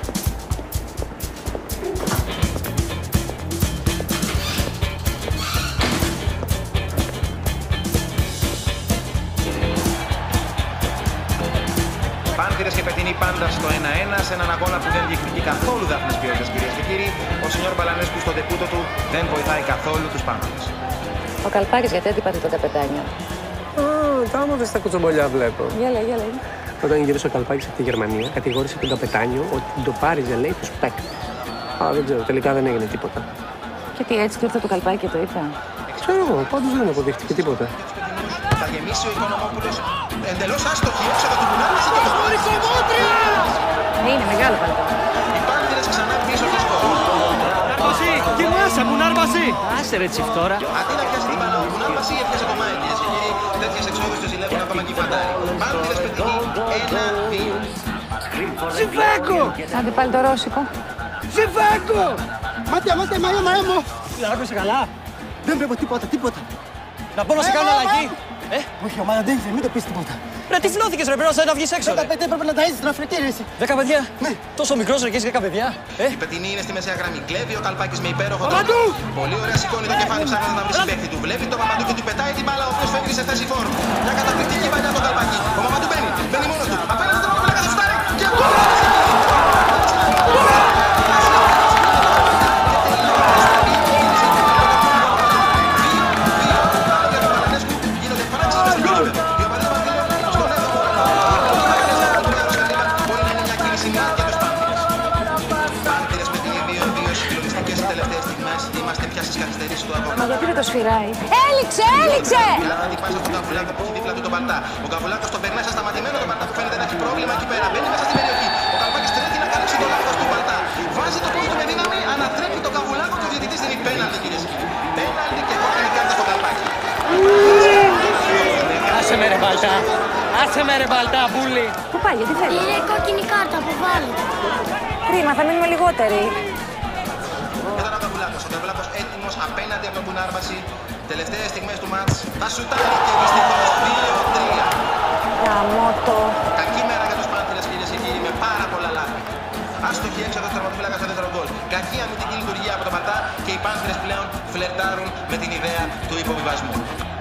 Πάντηρες και πετεινή πάντα στο 1-1 σε έναν αγώνα που δεν διεκδικεί καθόλου δάφνης ποιότητας, κυρίες και κύριοι. Ο Σινιόρ Μπαλανέσκου στο ντεπούτο του δεν βοηθάει καθόλου τους πάντηρες. Ο Καλπάκης γιατί αντίπαθε τον καπετάνιο? Τα άμαθα στα κουτσομπολιά βλέπω. Για λέει. Όταν γύρισε ο Καλπάκης από τη Γερμανία, κατηγόρησε τον καπετάνιο ότι το πάριζε, λέει, τους παίκτες. Δεν ξέρω, τελικά δεν έγινε τίποτα. Και τι, έτσι του ήρθε το Καλπάκη και το είπε? Ξέρω εγώ, πάντως δεν αποδείχτηκε τίποτα. Θα γεμίσει ο Οικονομόπουλος εντελώς άστοχη έξοδο του Μπουνάρμαση και το σκόρικο Μότρια! Είναι μεγάλο παλτό. Οι πάντηρες ξανά πίσω στο σκορ. Μπουνάρμαση! Κοιμάσαι, Μπουνάρμαση! Άσε ρε τσιφτόρα. Αντί να πιάσει την μπάλα, ο Μπουνάρμαση έπιασε το μάτι. Κυρίες και κύριοι, τέτοιες εξόδους το ζηλεύουν ακόμα και οι φαντάροι. Πάντηρες πετεινή 1-2. Ζιβάγκο! Άντε πάλι το ρώσικο. Ζιβάγκο! Μάτια μου! Φιλαράκο, είσαι καλά? Δεν βλέπω τίποτα. Να πω να σε κάνω αλλαγή. Όχι, ομάδα δεν είσαι, μην το πεις τίποτα. Ρε, τι φλώθηκες ρε, πρέπει να βγεις έξω. 10 παιδιά πρέπει να ταΐζεις, να φρετήρεις. 10 παιδιά. Ναι. Τόσο μικρός ρε και έχεις 10 παιδιά. Η πετεινή είναι στη μεσαία γραμμή. Κλέβει ο Καλπάκης με υπέροχο Παπαντού! τρόπο. Πολύ ωραία σηκώνει το κεφάλι ψάχνοντας να βρει συμπαίκτη του. Βλέπει το Παπαντού και του πετάει την μπάλα, ο οποίος φεύγει σε θέση φόρ. Μια καταπληκτική παλιά το Καλπάκη. Ο Παπαντού μπαίνει μόνος του. Απέναντι στον Παπαντού και σουτάρει. Και γκολ! Μα γιατί δεν το σφυράει? Έληξε! Δηλαδή πάει στον Καβουλάκο που έχει δίπλα του τον Παλτά. Ο Καβουλάκος τον περνάει σαν σταματημένο τον Παλτά που φαίνεται να έχει πρόβλημα εκεί πέρα. Μπαίνει μέσα στην περιοχή. Ο Καλπάκης τρέχει να καλύψει το λάθος του Παλτά. Βάζει το πόδι του με δύναμη, ανατρέπει τον Καβουλάκο και ο διαιτητής δίνει πέναλτι, κυρίες και κύριοι. Πέναλτι και κόκκινη κάρτα στον Καλπάκη. Άσε με ρε Μπαλτά, μπούλι. Πού πάει, γιατί θέλει? Είναι κόκκινη κάρτα που βάλει. Κρίμα, θα μείνουμε λιγότεροι. Και τώρα ο Καβουλάκος Ο Τερβλάτος έτοιμος απέναντι από τον Κουνάρβαση. Τελευταίες στιγμές του μάτς. Θα σουτάρει και δυστυχώς 2-3. Γαμώτο. Κακή μέρα για τους Πάντρες, κυρίες και κύριοι, με πάρα πολλά λάθη. Άστοχη έξοδο του τερματοφύλακα στο δεύτερο γκολ. Κακή αμυντική λειτουργία από τον Πατά και οι Πάντρες πλέον φλερτάρουν με την ιδέα του υποβιβασμού.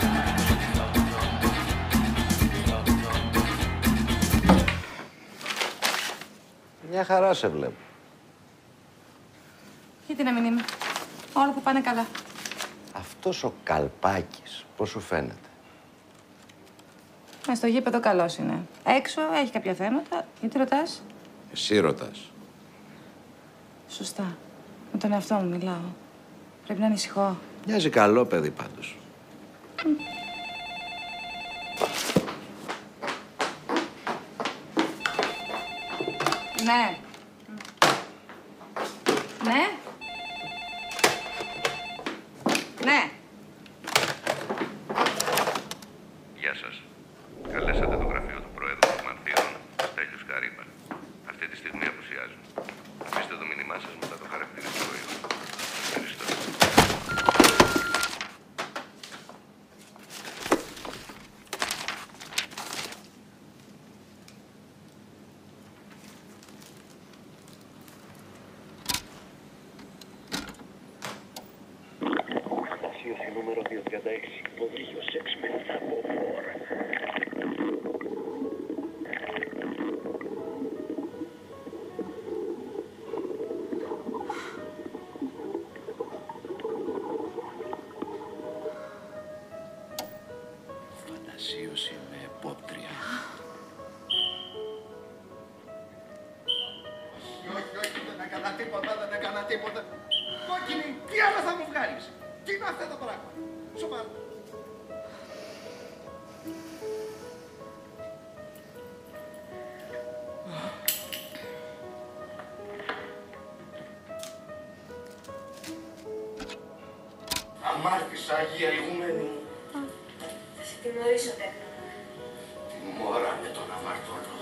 Μια χαρά σε βλέπω. Γιατί να μην είμαι. Όλα θα πάνε καλά. Αυτός ο Καλπάκης, πώς σου φαίνεται? Στο γήπεδο καλός είναι. Έξω έχει κάποια θέματα. Γιατί ρωτάς? Εσύ ρωτάς. Σωστά. Με τον εαυτό μου μιλάω. Πρέπει να ανησυχώ. Μοιάζει καλό παιδί πάντως. Ναι. Ναι. Ναι. Γεια σας. Καλέσατε το γραφείο του Προέδρου των Μανθήρων, Στέλιος Καρύμπα. Αυτή τη στιγμή απουσιάζουν. Αφήστε το μήνυμά σας μετά το χαρακτηριστικό ήχο. Ευχαριστώ. Στασίωση νούμερο 236, υποδρύγιο σεξ με θαποφόρ. Φαντασίωση με επόπτρια. Όχι, δεν έκανα τίποτα. Κόκκινη, τι άλλο θα μου βγάλεις? Τι είναι αυτά τα πράγματα? Σοβαρά. Αμάρτησα, Αγία Ηγουμένη μου. Θα σε τιμωρήσω, τέκνα. Τιμώρα με τον αμαρτωλό.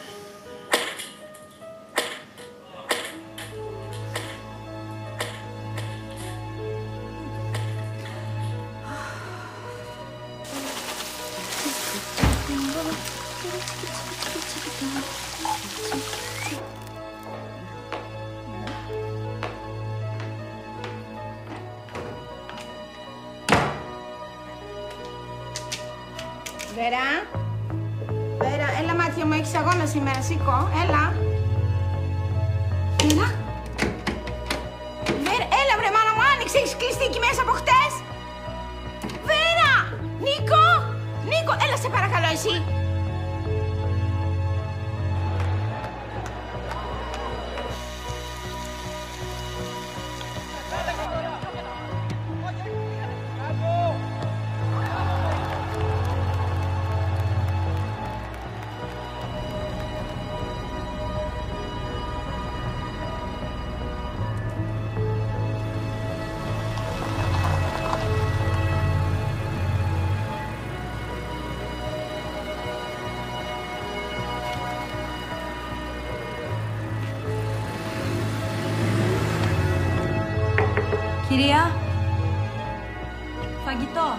Βέρα, έλα μάτια μου, έχεις αγώνα σήμερα, σήκω, έλα. Βέρα, έλα βρε μάνα μου, άνοιξε, έχεις κλειστεί εκεί μέσα από χτες. Βέρα, Νίκο, έλα σε παρακαλώ εσύ. Κυρία, φαγητό.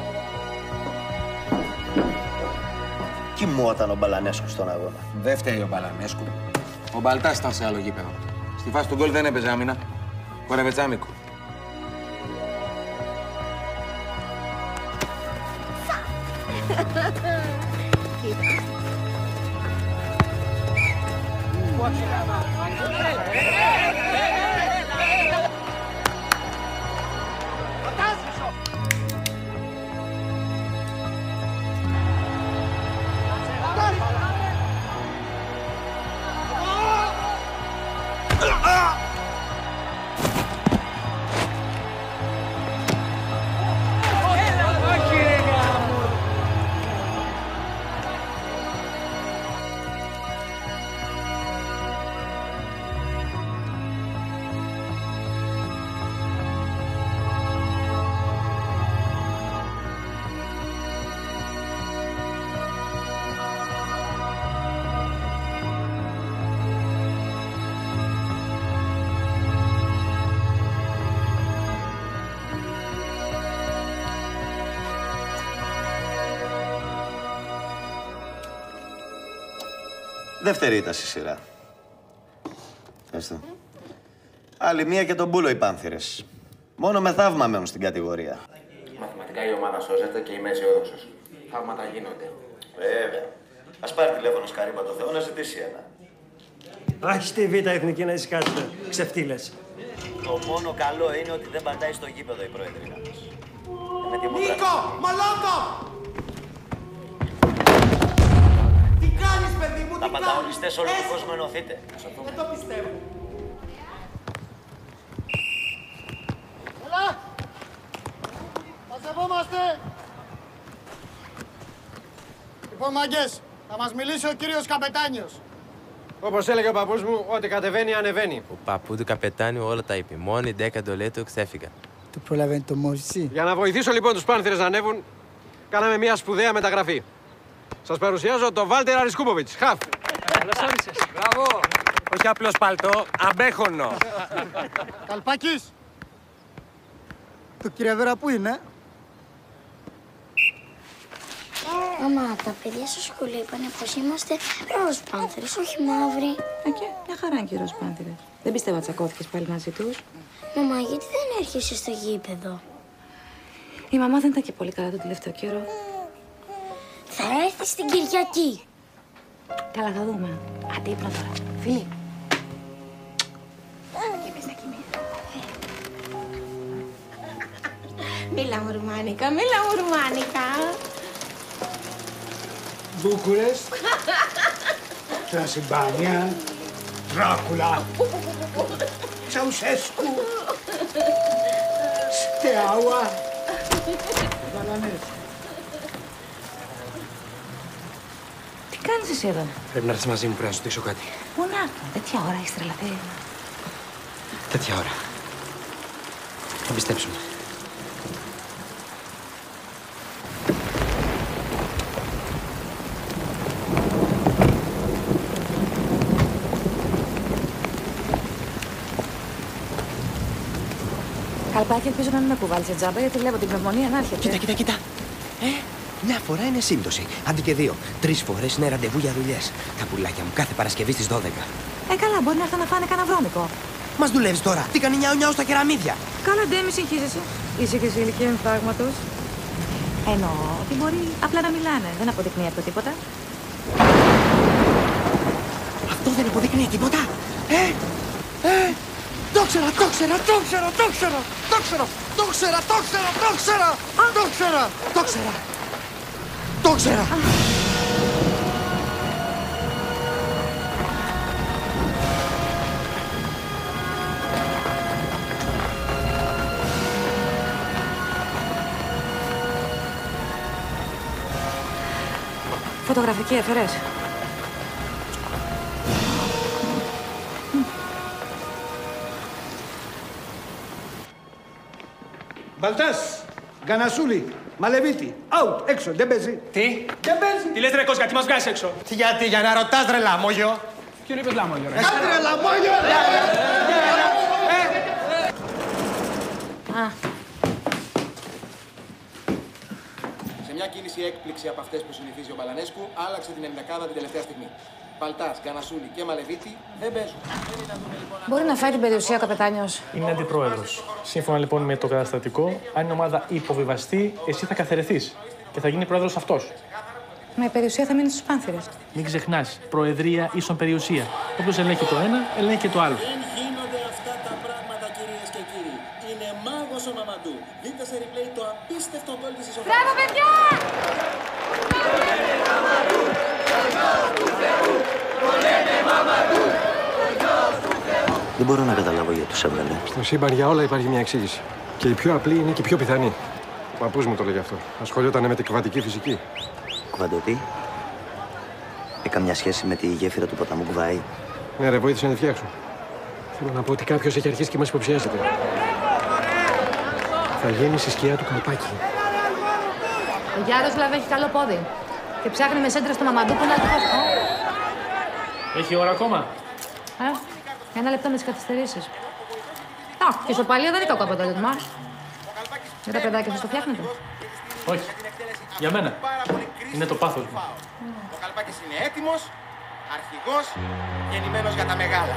Κοιμόταν ο Μπαλανέσκου στον αγώνα. Δεν φταίει ο Μπαλανέσκου. Ο Μπαλτάς ήταν σε άλλο γήπεδο. Στη φάση του γκολ δεν έπαιζε άμυνα. Χόρευε τσάμικο. Δεύτερη ήταν στη σειρά. Ευχαριστώ. Άλλη μία και τον Μπούλο οι Πάνθυρες. Μόνο με θαύμα μένουν στην κατηγορία. Μαθηματικά η ομάδα σώζεται και είμαι αισιόδοξος. Θαύματα γίνονται. Βέβαια. Ας πάρει τηλέφωνο Σκαρίμπα το Θεό να ζητήσει ένα. Άχι τη Β' Εθνική να εισικάσετε, ξεφτύλες. Το μόνο καλό είναι ότι δεν πατάει στο γήπεδο η πρόεδρη μας. Νίκο! Μολόκο! Τι κάνεις, παιδί μου, τι τα πανταολιστές όλου του κόσμου ενωθείτε. Δεν το πιστεύω. Έλα! Μαζευόμαστε! Λοιπόν, μάγκες, θα μας μιλήσει ο κύριος Καπετάνιος. Όπως έλεγε ο παππούς μου, ό,τι κατεβαίνει, ανεβαίνει. Ο παππού του Καπετάνιου όλα τα είπε. Μόνο οι 10 ντολέτου ξέφυγαν. Του προλαβαίνει το μόρτσι. Για να βοηθήσω λοιπόν τους Πάνθυρες να ανέβουν, κάναμε μια σπουδαία μεταγραφή. Σας παρουσιάζω τον Βάλτερ Αρισκούποβιτς. Χαφ. Καλώς όρισες. Μπράβο. Όχι απλώς παλτό, αμπέχονο. Καλπάκης. Το κύριε Βέρα πού είναι? Μαμά, τα παιδιά στο σχολείο είπανε πως είμαστε ροζ πάνθυρες, όχι μαύροι. Και μια χαρά είναι και ροζ πάνθυρες. Δεν πιστεύω τσακώθηκες πάλι μαζί τους. Μαμά, γιατί δεν έρχεσαι στο γήπεδο? Η μαμά δεν ήταν και πολύ καλά τον τελευταίο καιρό. Θα έρθεις την Κυριακή. Καλά, θα δούμε. Άντε, ύπνο τώρα. Φίλοι. Μίλα μου ρουμάνικα, μίλα μου ρουμάνικα. Μπούκουρες, Τρασιμπάνια, Δράκουλα, Τσαουσέσκου, Στεάουα, Βαλανές. Τι κάνεις εσύ εδώ? Πρέπει να έρθεις μαζί μου, πρέπει να σου δείξω κάτι. Πού να έρθω? Τέτοια ώρα έχεις τρελαθεί. Τέτοια ώρα. Θα πιστέψουμε. Καλπάκι, ελπίζω να μην με κουβάλεις σε τζάμπα, γιατί βλέπω την πνευμονία να έρχεται. Κοίτα. Μια φορά είναι σύμπτωση. Αντί και 2. 3 φορές είναι ραντεβού για δουλειές. Τα πουλάκια μου κάθε Παρασκευή στις 12. Καλά, μπορεί να έρθουν να φάνε κανένα βρώμικο. Μας δουλεύεις τώρα. Τι κάνει νιάου στα κεραμίδια. Καλά, ντε, μη συγχύζεσαι. Είσαι και σε ηλικία εμφράγματος. Εννοώ ότι μπορεί απλά να μιλάνε. Δεν αποδεικνύει αυτό τίποτα. Αυτό δεν αποδεικνύει τίποτα. Το ξέρα, το ξέρα, το ξέρα, το ξέρα, το ξέρα, το ξέρα, το ξέρα, το ξέρα, το ξέρα, το ξέρα, το ξέρα. Φωτογραφική έφερες? Μπαλτάς, Γκανασούλη, Μαλεβίτη, out, έξω, δεν παίζει. Τι? Δεν παίζει. Τι λες ρε Κώσκα, τι μας βγάζεις έξω? Γιατί, για να ρωτάς ρε λαμόγιο. Ποιον είπες λαμόγιο ρε? Κάτρε λαμόγιο, Σε μια κίνηση έκπληξη από αυτές που συνηθίζει ο Μπαλανέσκου, άλλαξε την ενδεκάδα την τελευταία στιγμή. Παλτάς, Γκανασούλη και Μαλεβίτη δεν παίζουν. Μπορεί να φάει την περιουσία ο Καπετάνιος. Είναι αντιπρόεδρος. Σύμφωνα λοιπόν με το καταστατικό, αν η ομάδα υποβιβαστεί, εσύ θα καθαιρεθείς και θα γίνει πρόεδρος αυτός. Μα η περιουσία θα μείνει στους Πάνθυρες. Μην ξεχνάς, προεδρία ίσον περιουσία. Όποιος ελέγχει το ένα, ελέγχει και το άλλο. Δεν γίνονται αυτά τα πράγματα, κυρίες και κύριοι. Είναι μάγος ο Μαμαντού. Δείτε σε replay το απίστευτο γκολ της ισοφαρίας. Μπράβο, παιδιά! Δεν μπορώ να καταλάβω γιατί τους έβγαλε. Στο σύμπαν για όλα υπάρχει μια εξήγηση. Και η πιο απλή είναι και η πιο πιθανή. Ο παππούς μου το λέγει αυτό. Ασχολιόταν με την κβαντική φυσική. Κβαντοτή. Καμιά σχέση με τη γέφυρα του ποταμού Κουβάη. Ναι, ρε, βοήθησε να τη φτιάξουν. Θέλω να πω ότι κάποιος έχει αρχίσει και μας υποψιάζεται. Θα γίνει στη σκιά του Καλπάκη. Ο Γιάρος δηλαδή έχει καλό πόδι. Και ψάχνει με σέντρα στο Μαμαντού που να το χάσει. Έχει ώρα ακόμα? Ένα λεπτό με τις καθυστερήσεις. Και στο παλιό δεν είναι κακό αποτέλεσμα. Για τα παιδάκια σας το φτιάχνετε? Όχι. Για μένα. Είναι το πάθος μου. Ο Καλπάκης είναι έτοιμος Αρχηγός, γεννημένος για τα μεγάλα.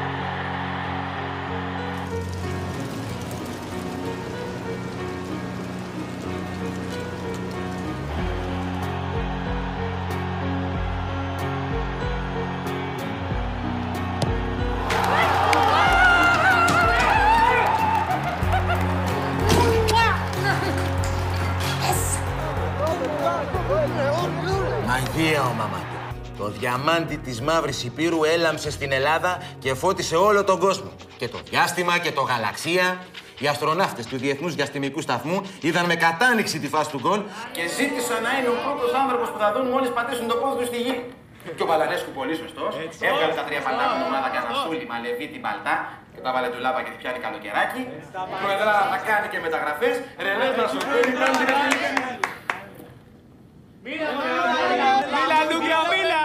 Μαγεία ο Μαμάτου. Το διαμάντι της Μαύρης Υπήρου έλαμψε στην Ελλάδα και φώτισε όλο τον κόσμο. Και το διάστημα και το γαλαξία. Οι αστροναύτες του Διεθνούς Διαστημικού Σταθμού είδαν με κατάνοιξη τη φάση του γκολ και ζήτησαν να είναι ο πρώτος άνθρωπος που θα δουν μόλις πατήσουν το πόδι του στη γη. Και ο Μπαλανέσκου, πολύ σωστός, έβγαλε τα 3 παλτά από την ομάδα Κανασούλη, Μαλεβίτη, Μπαλτά και τα βάλε του Λάπα και τη πιάνει καλοκαιράκι. Η Προεδρά θα κάνει και μεταγραφές. Ρελές να σου πει, κάνει την εθνική. Μίλα, Λούκια, μίλα!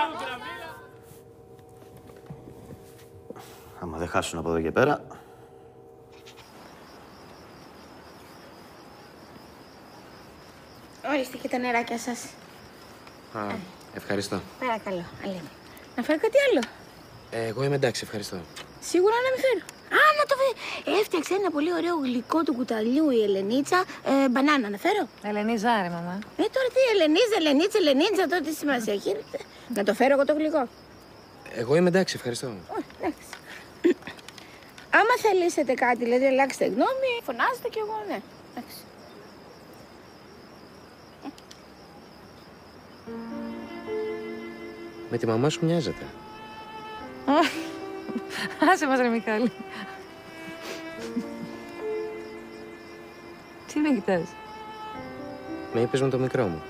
Άμα δεν χάσουν από εδώ και πέρα. Ορίστε και τα νεράκια σας. Ευχαριστώ. Παρακαλώ, Αλέη. Να φέρω κάτι άλλο. Εγώ είμαι εντάξει, ευχαριστώ. Σίγουρα να μην φέρω. Α, να το φέρω. Έφτιαξε ένα πολύ ωραίο γλυκό του κουταλιού η Ελενίτσα. Μπανάνα, να φέρω. Ελενίζα, ρε μαμά. Τώρα τι, Ελενίτσα, τώρα τι σημασία έχει. Να το φέρω εγώ το γλυκό. Εγώ είμαι εντάξει, ευχαριστώ. Εντάξει. Άμα θελήσετε κάτι, δηλαδή αλλάξετε γνώμη, φωνάζετε κι εγώ, ναι. Εντάξει. Με τη μαμά σου μοιάζεται. Άσε μας, ρε Μιχάλη. Τι με κοιτάς? Με είπες με το μικρό μου.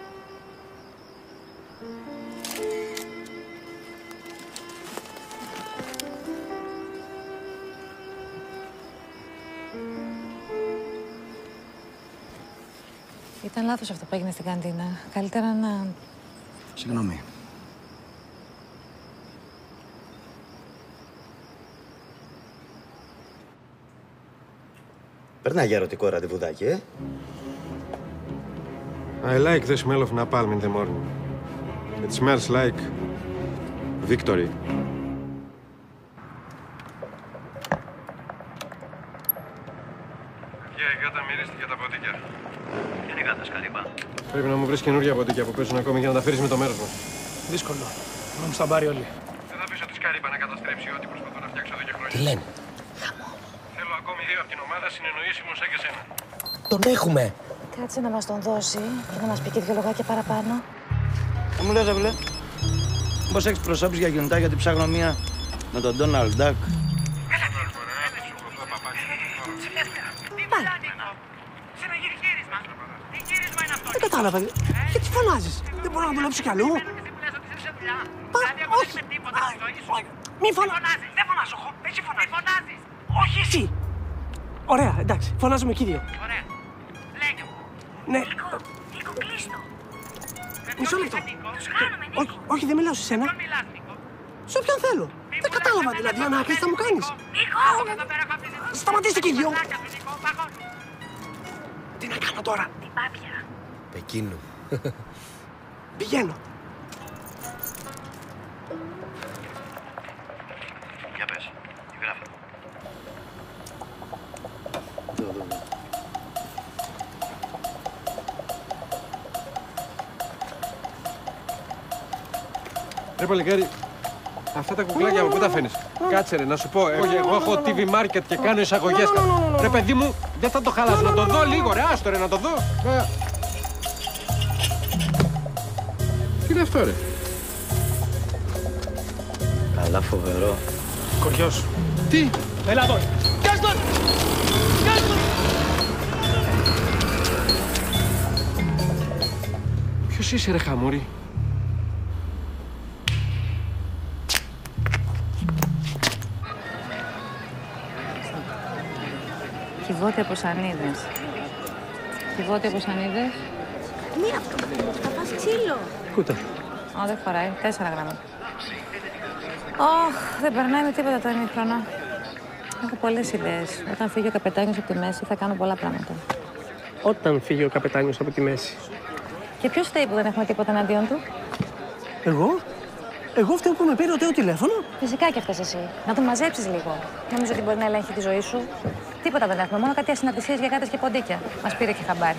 Ήταν λάθος αυτό που έγινε στην καντίνα. Καλύτερα να... Συγγνώμη. Περνάει για ερωτικό ραντεβουδάκι, I like the smell of napalm in the morning. It smells like victory. Η Γάτα μυρίστηκε τα ποτίκια. Ποια είναι η Γάτα, Σκαρίπα? Πρέπει να μου βρεις καινούργια ποτίκια που παίζουν ακόμη για να τα φέρεις με το μέρος μας. Δύσκολο. Να μου στα πάρει όλοι. Δεν θα πείσω τη Σκαρίπα να καταστρέψει ό,τι προσπαθώ να φτιάξω εδώ και χρόνια. Τι λένε? Θέλω ακόμη 2 από την ομάδα συνεννοήσιμο σαν και σένα. Τον έχουμε. Κάτσε να μας τον δώσει και να μας πει και 2 λογάκια παραπάνω. Τι μου λες, ρε? Πώς έχεις προσώπηση για κινητά, γιατί ψάχνω μία με τον Ντόναλντ Ντακ. Δεν κατάλαβα. Γιατί φωνάζεις? Δεν μπορώ να δουλέψω κι αλλού. Όχι. Μη φωνάζεις. Δεν φωνάζω εγώ. Εσύ φωνάζεις. Όχι εσύ. Ωραία, εντάξει. Φωνάζουμε εκεί 2. Ωραία. Λέγε μου. Ναι. Νίκο, κλείστο. Μισό λεπτό. Όχι, δεν μιλάω σε σένα. Σε όποιον θέλω. Δεν κατάλαβα δηλαδή, ανάκριση θα μου κάνεις. Σταματήστε και οι 2. Τι να κάνω τώρα? Την πάπια. Πεκίνου. Πηγαίνω. Για πες. Τι γράφω. Ρε παλικάρι, αυτά τα κουκλάκια από πού τα φαίνεις? Κάτσε ρε, να σου πω. Εγώ έχω TV Market και κάνω εισαγωγές. Ρε παιδί μου, δεν θα το χαλάσω. Να το δω λίγο ρε, άστο ρε, να το δω. Τι είναι αυτό ρε? Καλά, φοβερό. Κοριός. Τι? Έλα εδώ. Κάτσε τον! Κάτσε τον! Ποιος είσαι ρε χαμούρι? Κυβότια από σανίδες. Κυβότια από σανίδες. Μη αυτό, θα φας ξύλο. Κούτα. Ω, δεν χωράει. 4 γράμματα. Ωχ, δεν περνάει με τίποτα το ημίχρονο. Έχω πολλές ιδέες. Όταν φύγει ο καπετάνιος από τη μέση θα κάνω πολλά πράγματα. Όταν φύγει ο καπετάνιος από τη μέση. Και ποιος θέλει που δεν έχουμε τίποτα εναντίον του? Εγώ? Εγώ φταίω που με πήρε ο Τέο τηλέφωνο. Φυσικά και φταίς εσύ. Να τον μαζέψεις λίγο. Νομίζω ότι μπορεί να ελέγχει τη ζωή σου. Τίποτα δεν έχουμε. Μόνο κάτι ασυναρτησίες για γάτες και ποντίκια. Μας πήρε και χαμπάρι.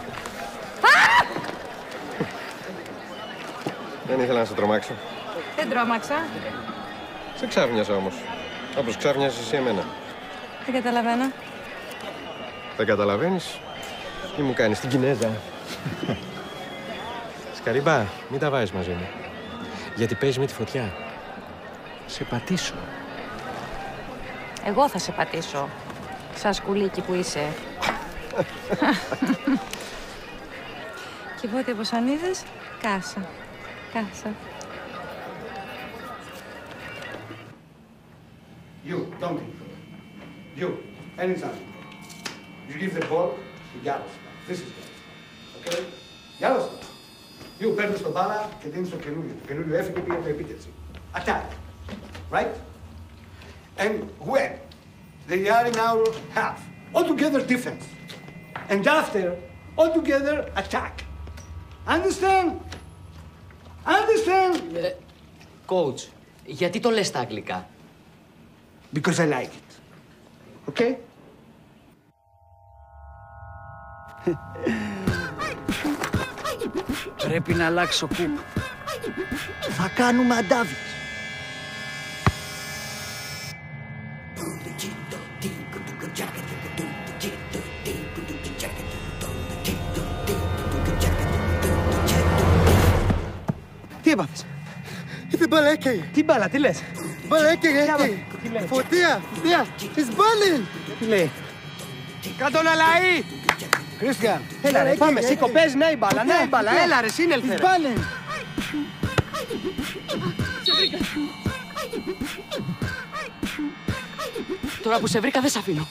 Δεν ήθελα να σε τρομάξω. Δεν τρόμαξα. Σε ξάφνιασα όμως. Όπως ξάφνιασες εσύ εμένα. Δεν καταλαβαίνω. Δεν καταλαβαίνεις ή μου κάνεις την Κινέζα. Σκαρίμπα, μην τα βάζεις μαζί μου. Γιατί παίζεις με τη φωτιά. Σε πατήσω. Εγώ θα σε πατήσω. Σαν σκουλίκι που είσαι. Και πότε όπως αν είδες, κάσα. Κάσα. You, don't. You, anytime. You give the ball to Yaroslav. This is it. Okay? Yaroslav. You παίρνεις τον μπάλα και δίνεις το καινούριο. Το καινούριο έφυγε πήγε το επίτευξη. Attack. Right? And when they are in our half, all together defense. And after, all together attack. Understand? Understand? Coach, γιατί το λες στα αγγλικά? Because I like it. Okay? Πρέπει να αλλάξω κουπ. Θα κάνουμε αντάβιες. Τι έπαθες? Η μπάλα έκαιγε. Τι μπάλα, τι λες? Η μπάλα έκαιγε. Φωτία, φωτία. Της μπάλη. Τι λέει? Κάτω να λαεί! Κρίστιαν. Έλα ρε, πάμε, σήκω, πες, ναι η μπάλα, ναι η μπάλα, έλα ρε, σύνελθε ρε. Τώρα που σε βρήκα δεν σ' αφήνω.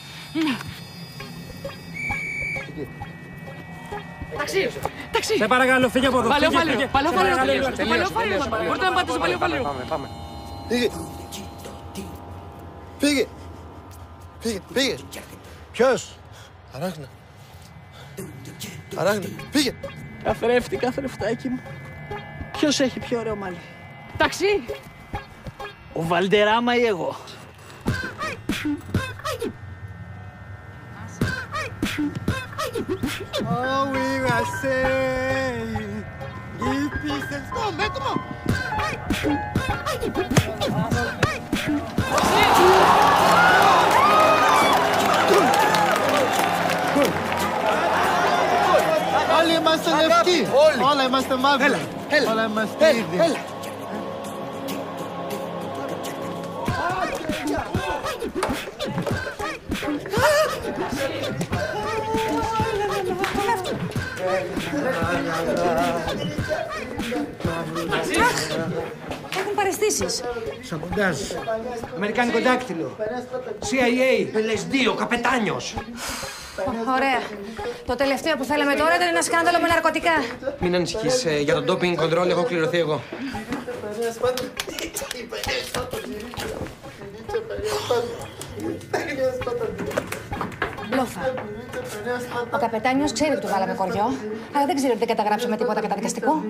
Ταξί! Ταξί! Σε παρακαλώ, φύγε από εδώ. Παλαιοφάλιρο! Μπορείτε να πάτε στο παλαιοφάλιρο! Πάμε. Φύγε. Φύγε. Φύγε, φύγε. Ποιος? Αράχνα. Αράχνα, φύγε. Καθρέφτη, καθρεφτάκι μου. Ποιος έχει πιο ωραίο μαλλί? Ταξί! Ο Βαλντεράμα ή εγώ? Oh, we were saying, give peace and stop, μέτρο! Όλοι είμαστε λευκοί, όλα είμαστε μαύροι, όλα είμαστε ίδιοι. Έχουν παραισθήσεις. Σαμποντάζ. Αμερικάνικο δάκτυλο. CIA. LSD, ο καπετάνιος. Ωραία. Το τελευταίο που θέλαμε τώρα ήταν ένα σκάνδαλο με ναρκωτικά. Μην ανησυχείς, για τον doping control έχω κληρωθεί εγώ. Μπλόφα. Ο καπετάνιος ξέρει ότι του βάλαμε κοριό, αλλά δεν ξέρει ότι δεν καταγράψαμε τίποτα καταδικαστικό.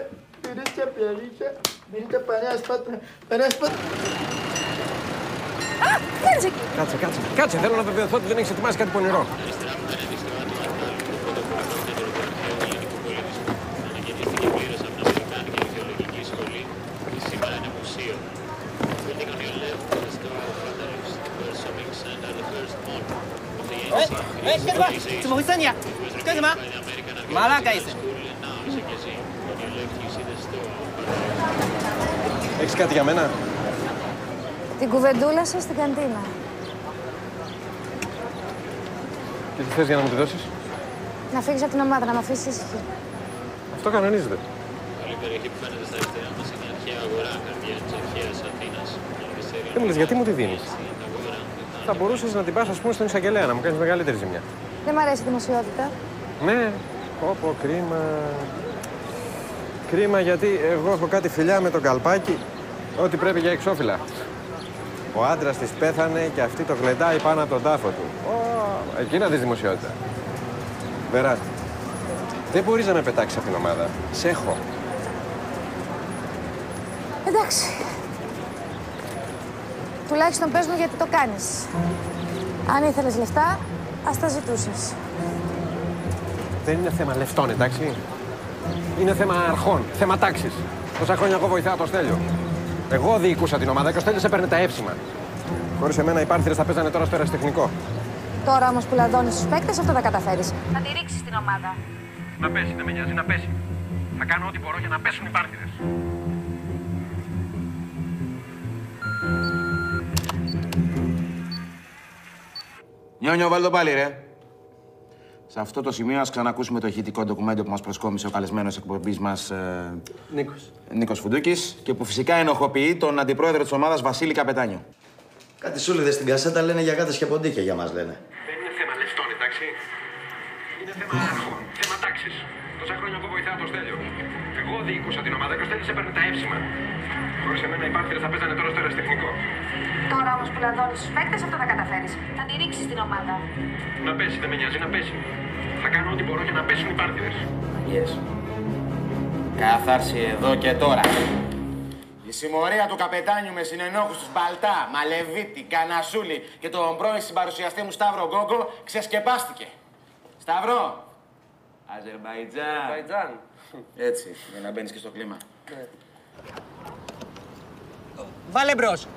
Κάτσε, θέλω να βεβαιωθώ ότι δεν έχεις ετοιμάσει κάτι πονηρό. Μαλάκα είσαι. Έχεις κάτι για μένα? Την κουβεντούλα σας στην καντίνα. Και τι θες για να μου τη δώσεις? Να φύγεις από την ομάδα, να με αφήσεις ήσυχη. Αυτό κανονίζεται. Όλη η περιοχή που φαίνεται στα αριστερά μας είναι η αρχαία αγορά, καρδιά της αρχαίας Αθήνας. Δεν μου λες, γιατί μου τη δίνεις? Θα μπορούσες να την πας, ας πούμε, στον εισαγγελέα, να μου κάνεις μεγαλύτερη ζημιά. Δεν μ' αρέσει η δημοσιότητα. Ναι, πω, κρίμα. Κρίμα, γιατί εγώ έχω κάτι φιλιά με τον Καλπάκη, ό,τι πρέπει για εξώφυλλα. Ο άντρας της πέθανε και αυτή το γλεντάει πάνω από τον τάφο του. Εκεί να δεις δημοσιότητα. Βερά, δεν μπορείς να με πετάξεις από την ομάδα. Σ' έχω. Εντάξει. Τουλάχιστον πες μου γιατί το κάνεις. Αν ήθελες λεφτά, ας τα ζητούσες. Δεν είναι θέμα λεφτών, εντάξει. Είναι θέμα αρχών, θέμα τάξης. Τόσα χρόνια εγώ βοηθάω το Στέλιο. Εγώ διοικούσα την ομάδα και ο Στέλιος έπαιρνε τα εύσημα. Χωρίς εμένα οι Πάνθυρες θα παίζανε τώρα στο ερασιτεχνικό. Τώρα όμως που λαδώνεις τους παίκτες, αυτό θα καταφέρεις. Θα τη ρίξεις την ομάδα. Να πέσει, δεν με νοιάζει, να πέσει. Θα κάνω ό,τι μπορώ για να πέσουν οι Πάνθυρες. Νιόνιο, βάλ' το πάλι, ρε. Σε αυτό το σημείο ας ξανακούσουμε το ηχητικό ντοκουμέντο που μας προσκόμισε ο καλεσμένος εκπομπής μας Νίκος Φουντούκης και που φυσικά ενοχοποιεί τον αντιπρόεδρο της ομάδας Βασίλη Καπετάνιο. Κάτι σούλιδες στην κασέτα λένε για γάτες και ποντίκια για μας λένε. Δεν είναι θέμα λεφτών, εντάξει. Είναι θέμα αρχών, θέμα τάξης. Τόσα χρόνια εγώ βοηθάω το Στέλιο. Εγώ διοικούσα την ομάδα και ο Στέλιος έπαιρνε τα εύσημα. Χωρίς εμένα οι Πάνθυρες θα παίζανε τώρα στο ερασιτεχνικό. Τώρα όμως που λαδώνεις τους παίκτες, αυτό θα καταφέρεις. Θα τη ρίξεις την ομάδα. Να πέσει, δεν με νοιάζει, να πέσει. Θα κάνω ό,τι μπορώ για να πέσουν οι Πάνθυρες. Yes. Κάθαρση εδώ και τώρα. Η συμμορία του καπετάνιου με συνενόχους τους Μπαλτά, Μαλεβίτη, Κανασούλη και τον πρώην συμπαρουσιαστή μου Σταύρο Γκόγκο ξεσκεπάστηκε. Σταύρο! Αζερμπαϊτζάν. Έτσι, για να μπαίνεις και στο κλίμα. Βάλε μπρος.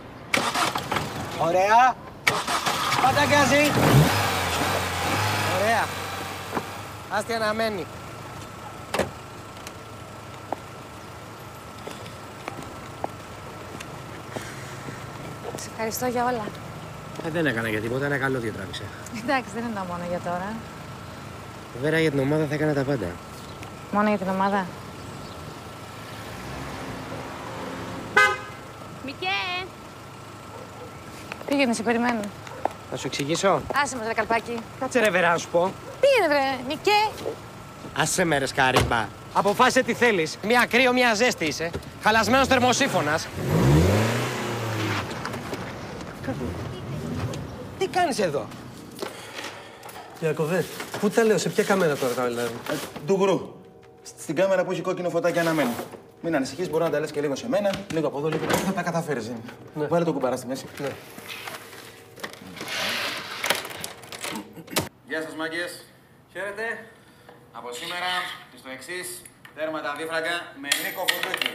Ωραία. Πάτα γκάζι. Ωραία. Άστη αναμένει. Σε ευχαριστώ για όλα. Δεν έκανα για τίποτα, ένα καλό διατράβησα. Εντάξει, δεν εννοώ μόνο για τώρα. Βέβαια για την ομάδα θα έκανα τα πάντα. Μόνο για την ομάδα. Μικέ! Πήγαινε, σε περιμένω. Θα σου εξηγήσω. Άσε μας, ρε καλπάκι. Κάτσε ρε βερά, να σου πω. Πήγαινε, βρε, Μικέ. Άσε με ρε σκαρίμπα. Αποφάσισε τι θέλεις. Μια κρύο, μια ζέστη είσαι. Χαλασμένος θερμοσύφωνας. Τι κάνεις εδώ? Ιακωβέ, πού τα λέω, σε ποια κάμερα τώρα τα μιλάμε? Ντουγρού. Στην κάμερα που έχει κόκκινο φωτάκι αναμένει. Μην ανησυχείς, μπορεί να τα λες και λίγο σε μένα, λίγο από εδώ, λίγο από εδώ. Θα τα καταφέρεις. Ναι. Βάλε το κουμπαρά στη μέση. Ναι. Γεια σας, μάγκες. Χαίρετε. Από σήμερα και στο εξής, τέρματα αντίφραγκα με Νίκο Φουντούκη.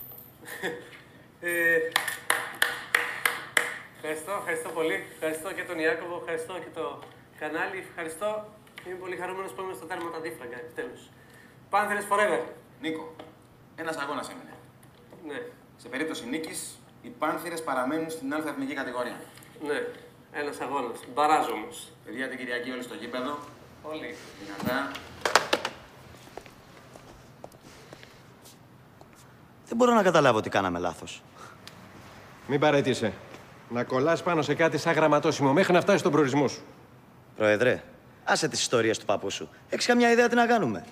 Ευχαριστώ πολύ. Ευχαριστώ και τον Ιάκωβο, ευχαριστώ και το κανάλι. Ευχαριστώ. Είμαι πολύ χαρούμενος που είμαι στο τέρματα αντίφραγκα, επιτέλους. Πάνθυρες forever. Νίκο, ένας αγώνας έμεινε. Ναι. Σε περίπτωση νίκης, οι Πάνθυρες παραμένουν στην Α' εθνική κατηγορία. Ναι. Ένας αγώνας. Μπαράζ όμως. Παιδιά, την Κυριακή όλοι στο γήπεδο. Όλοι. Δυνατά. Δεν μπορώ να καταλάβω τι κάναμε λάθος. Μην παρέτησε. Να κολλάς πάνω σε κάτι σαν γραμματόσημο μέχρι να φτάσεις στον προορισμό σου. Πρόεδρε, άσε τις ιστορίες του παππού σου. Έχεις καμιά ιδέα τι να κάνουμε?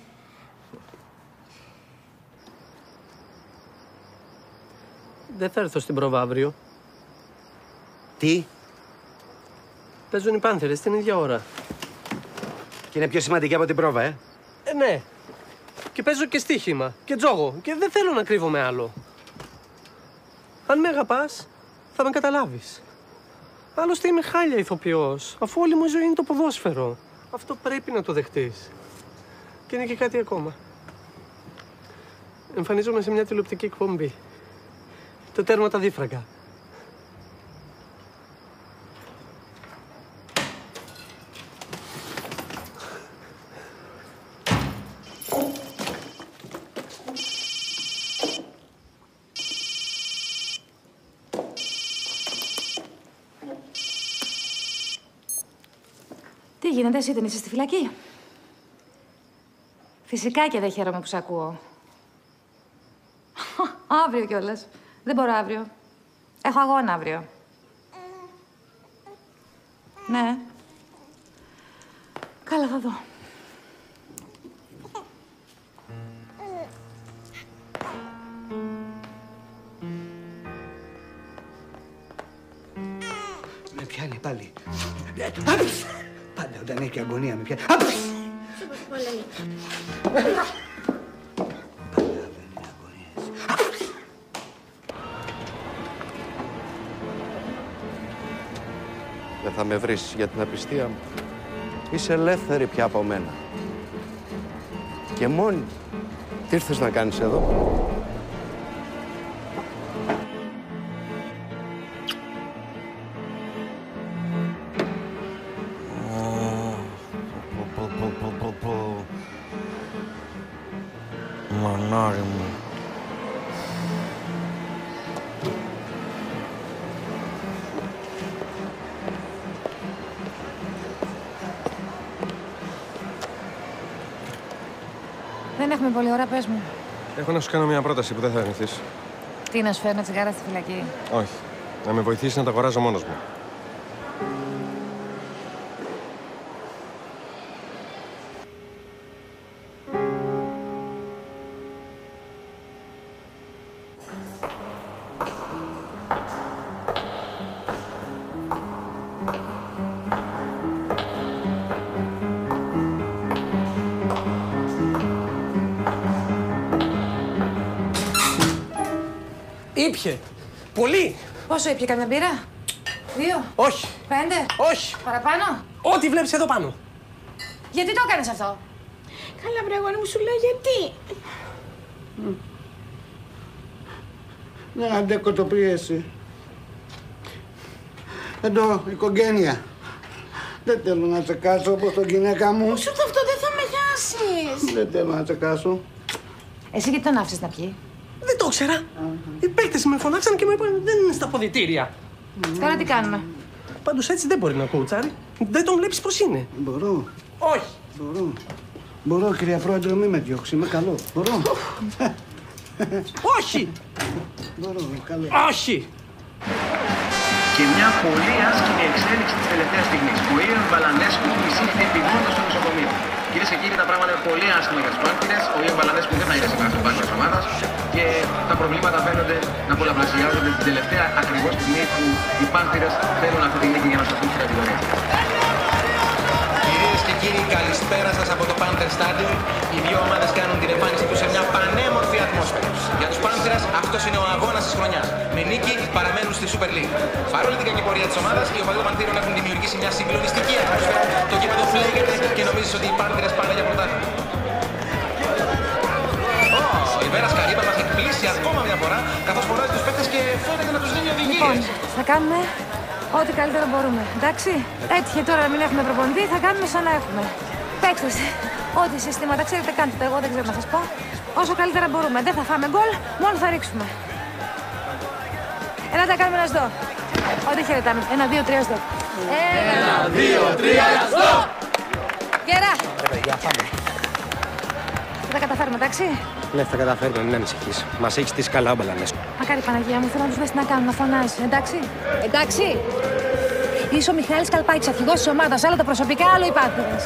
Δεν θα έρθω στην πρόβα αύριο. Τι? Παίζουν οι Πάνθυρες την ίδια ώρα. Και είναι πιο σημαντική από την πρόβα, Ναι. Και παίζω και στοίχημα και τζόγο και δεν θέλω να κρύβομαι άλλο. Αν με αγαπάς, θα με καταλάβεις. Άλλωστε είμαι χάλια ηθοποιός, αφού όλη μου η ζωή είναι το ποδόσφαιρο. Αυτό πρέπει να το δεχτείς. Και είναι και κάτι ακόμα. Εμφανίζομαι σε μια τηλεοπτική εκπομπή. Το τέρματα αντίφραγκα. Τι γίνεται, εσύ δεν είσαι στη φυλακή? Φυσικά και δεν χαίρομαι που σ' ακούω. Αύριο κιόλας. Δεν μπορώ αύριο. Έχω αγώνα αύριο. Ναι. Καλά, θα δω. Με πιάνει πάλι. Πάντα όταν έχει αγωνία με πιάνει. θα με βρεις για την απιστία μου. Είσαι ελεύθερη πια από μένα. Και μόνη. Τι ήρθες να κάνεις εδώ? Μανάρι μου. Δεν έχουμε πολλή ώρα, πες μου. Έχω να σου κάνω μια πρόταση που δεν θα αρνηθείς. Τι, να σου φέρνω τσιγάρα στη φυλακή? Όχι. Να με βοηθήσεις να τα αγοράζω μόνος μου. Ήπιε. Πολύ. Πόσο ήπιε, καμιά μπύρα? 2. Όχι. 5. Όχι. Παραπάνω. Ό,τι βλέπεις εδώ πάνω. Γιατί το έκανες αυτό? Καλά, βρε, μου σου λέω γιατί. Δεν αντέχω το πίεση. Εδώ, οικογένεια. Δεν θέλω να τσεκάσω όπως τον γυναίκα μου. Σου αυτό δεν θα με χάσεις. Δεν θέλω να τσεκάσω. Εσύ γιατί τον άφησες να πιει? Δεν το ήξερα. Οι παίκτες με φωνάξαν και μου είπαν δεν είναι στα αποδυτήρια. Τώρα τι κάνουμε? Πάντως έτσι δεν μπορεί να ακούω, Τσάρι. Δεν τον βλέπεις πώς είναι. Μπορώ. Όχι. Μπορώ, κυρία Πρόεδρε, μη με διώξει. Είμαι καλό. Μπορώ. Όχι. Μπορώ, καλό. Όχι. Και μια πολύ άσκημη εξέλιξη της τελευταίας στιγμής. Ο Ιαν Μπαλανέσκου εισήχθη επιγόντως στο νοσοκομείο. Κυρίες και κύριοι, τα πράγματα είναι πολύ άσχημα για τους Πάνθηρες. Ο Ιαν Μπαλανέσκου δεν θα είναι σήμερα στο μπάνκο της ομάδας και τα προβλήματα φαίνονται να πολλαπλασιάζονται την τελευταία ακριβώς στιγμή που οι Πάνθηρες θέλουν αυτή τη νίκη για να σωθούν στην κατηγορία. Κυρίες και κύριοι, καλησπέρα σας από το Panther Stadium. Οι δύο ομάδες κάνουν την εμφάνισή τους σε μια πανέμορφη ατμόσφαιρα. Για τους Panthers αυτός είναι ο αγώνας της χρονιάς. Με νίκη παραμένουν στη Super League. Παρόλη την κακή πορεία της ομάδας, οι οπαδοί των Πανθήρων έχουν δημιουργήσει μια συγκλονιστική ατμόσφαιρα. Το γήπεδο φλέγεται και νομίζεις ότι οι Panthers πάνε για πρωτάθλημα. Η Βέρα Καρύμπα μας εκπλήσει ακόμα μια φορά, καθώς φοράει τους παίκτες και φαίνεται να τους δίνει οδηγίες. Λοιπόν, θα κάνουμε ό,τι καλύτερα μπορούμε. Εντάξει, έτυχε τώρα να μην έχουμε προπονητή, θα κάνουμε σαν να έχουμε. Παίξτε ό,τι συστήματα ξέρετε, κάντε το. Εγώ δεν ξέρω να σας πω. Όσο καλύτερα μπορούμε. Δεν θα φάμε γκολ, μόνο θα ρίξουμε. Ένα τα κάνουμε ένα σδό. Ό,τι χαιρετάμε. 1, 2, 3 σδό. 1, 2, 3 σδό. Γερά. Παιδιά, πάμε. Θα τα καταφέρουμε, εντάξει. Ναι, θα καταφέρουμε, μην ανησυχείς. Μας έχεις στήσει καλά ο Μπαλανέσκου. Μακάρι Παναγία μου, θέλω να τους δεις τι να κάνουν, να φωνάζει. Εντάξει. Εντάξει. Είσαι ο Μιχάλης Καλπάκης, αρχηγός της ομάδας. Άλλο τα προσωπικά, άλλο οι Πάνθηρες.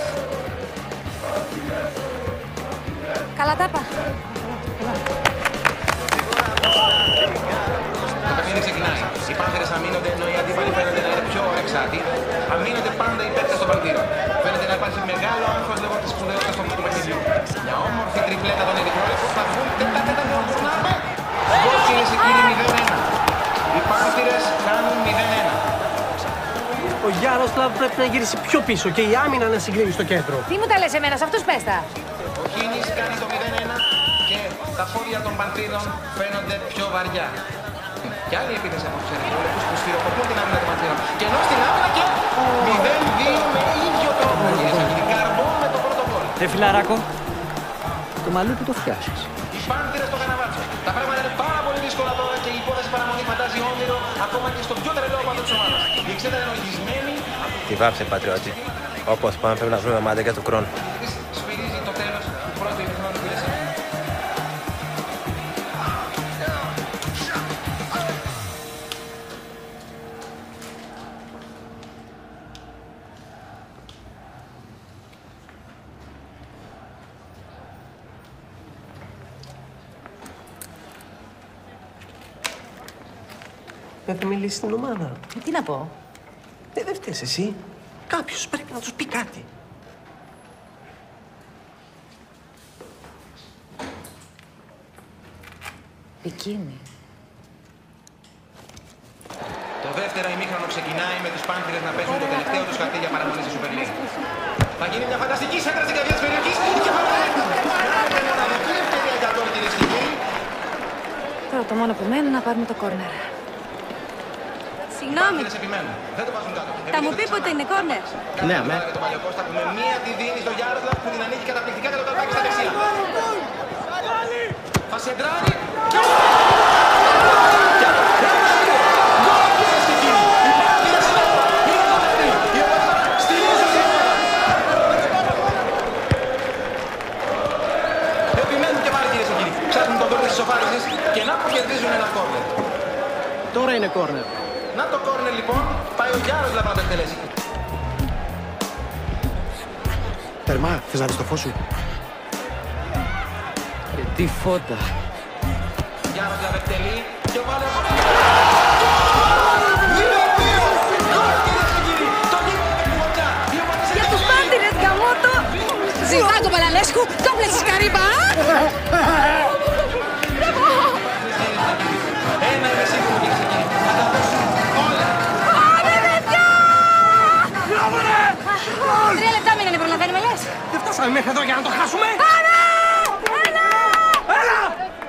Καλά τα είπα. Το παιχνίδι ξεκινάει. Οι Πάνθηρες αμήνονται ενώ οι αντίπαλοι φαίνονται να είναι πιο ορεξάτοι. Αμήνονται πάντα οι παίκτες των Πανθήρων. Φαίνεται να υπάρχει μεγάλο άγχος λόγω της σπουδαιότητας του παιχνιδιού. Μια όμορφη τριπλέτα των ερυθρόλεπτων θα βγουν τέτα-τέτα και ορθονάμε. Γκολ, κυρίες και κύριοι, 0-1. Οι Πάνθηρες κάνουν 0-1. Ο Γιάροσλαβ πρέπει να γυρίσει πιο πίσω και η άμυνα να συγκλίνει στο κέντρο. Τι μου τα λες εμένα, σε αυτούς πες τα. Ο Κίνης κάνει το 0-1 και τα πόδια των Πανθήρων φαίνονται πιο βαριά. Και άλλη επίθεση από τους ερυθρόλεπτους που σφυροκοπούν την άμυνα των Πανθήρων. Και ενώ στην άμυνα και 0-2 με ίδιο τρόπο. Καρμπό με το πρώτο γκολ. Φιλαράκο, το μαλλί που το φτιάσεις. Οι Πάνθηρες στο Καναβάτσο. Τα πράγματα είναι πάρα πολύ δύσκολα τώρα και η υπόθεση παραμονή φαντάζει όνειρο ακόμα και στο πιο τρελό παντό της ομάδας. Η εξέτα είναι οργισμένη. Τι βάψε, πατριώτη. Όπως πάμε πρέπει να βρούμε μάτια για του χρόνου. Σφυρίζει το τέλος του πρώτου ημιχρόνου που είναι. Δεν θα μιλήσει στην ομάδα. Τι να πω. Δεν φταίς εσύ. Κάποιος πρέπει να τους πει κάτι. Εκείνη. Το δεύτερο ημίχρονο ξεκινάει με τους Πάντρες να παίζουν το τελευταίο τους χαρτί για παραμονή στη Super League. Θα γίνει μια φανταστική σέντρα στην καρδιά της περιοχής και παραλέγει μια μοναδική ευκαιρία για τον, κυρίες και κύριοι. Τώρα το μόνο που μένει είναι να πάρουμε το κόρνερ. Συγγνώμη. Δεν το βάζουν κάτω. Θα μου πει πότε είναι κόρνερ. Ναι, αμέ. Για τον Παλαιοκώστα που με μία τη δίνει στο Γιάροσλαβ που την ανοίγει καταπληκτικά και το καλπάκι στα δεξιά. Θα σεντράρει. Επιμένουν και πάλι, κυρίες και κύριοι. Ψάχνουν τον κόρνερ της ισοφάρισης και να που κερδίζουν ένα κόρνερ. Τώρα είναι κόρνερ. Να το κόρνερ λοιπόν, πάει ο Γιάροσλαβ να το εκτελέσει. Τερμά, θες να δεις το φως σου. Τι φώτα. Γιάροσλαβ εκτελεί και βάλε από... Για τους Πάντρες, γαμώτο! Ζυγά τον Παλανέσκου, το πλέξεις καρύμπα! Ένα είναι σίγουρο, κυρίες και κύριοι. Θα τα δώσουν όλα. Πάμε, παιδιά! Μπράβο, ρε! 3 λεπτά μείνανε, προλαβαίνουμε, λες? Δεν φτάσαμε μέχρι εδώ για να το χάσουμε. Πάμε! Έλα! Έλα!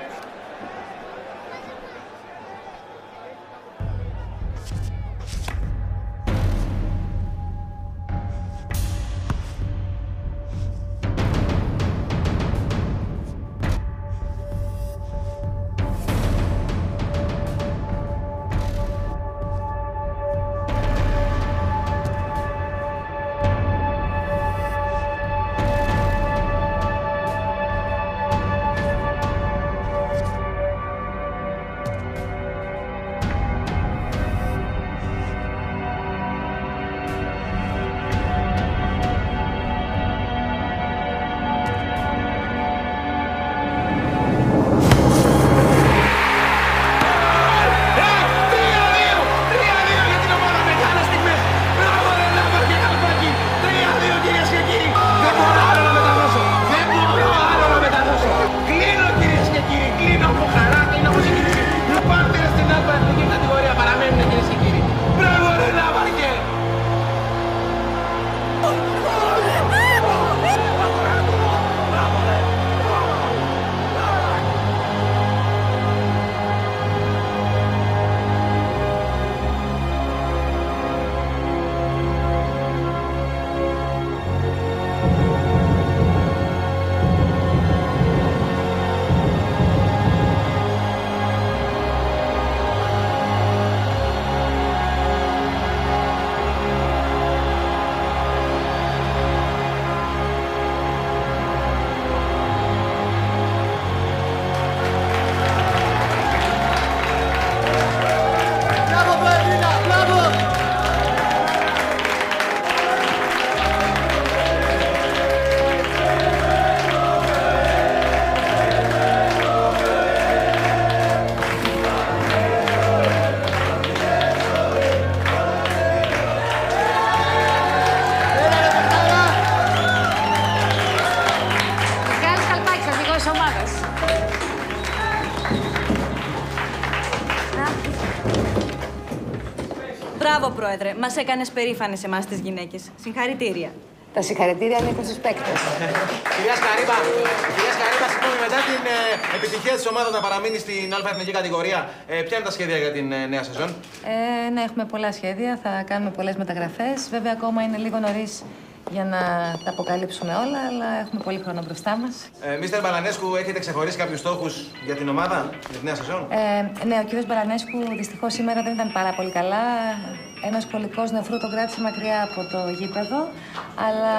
Μπράβο, Πρόεδρε. Μας έκανες περήφανες εμάς τις γυναίκες. Συγχαρητήρια. Τα συγχαρητήρια ανήκουν στους παίκτες. Κυρία Σκαρίπα, συγγνώμη, μετά την επιτυχία της ομάδας να παραμείνει στην Α' εθνική κατηγορία, ποια είναι τα σχέδια για την νέα σεζόν? Ναι, έχουμε πολλά σχέδια. Θα κάνουμε πολλές μεταγραφές. Βέβαια, ακόμα είναι λίγο νωρίς για να τα αποκαλύψουμε όλα, αλλά έχουμε πολύ χρόνο μπροστά μας. Μίστερ Μπαλανέσκου, έχετε ξεχωρίσει κάποιους στόχους για την ομάδα, για τη νέα σεζόν? Ναι, ο κύριος Μπαλανέσκου δυστυχώς σήμερα δεν ήταν πάρα πολύ καλά. Ένας κολλικός νεφρού τον κράτησε μακριά από το γήπεδο, αλλά...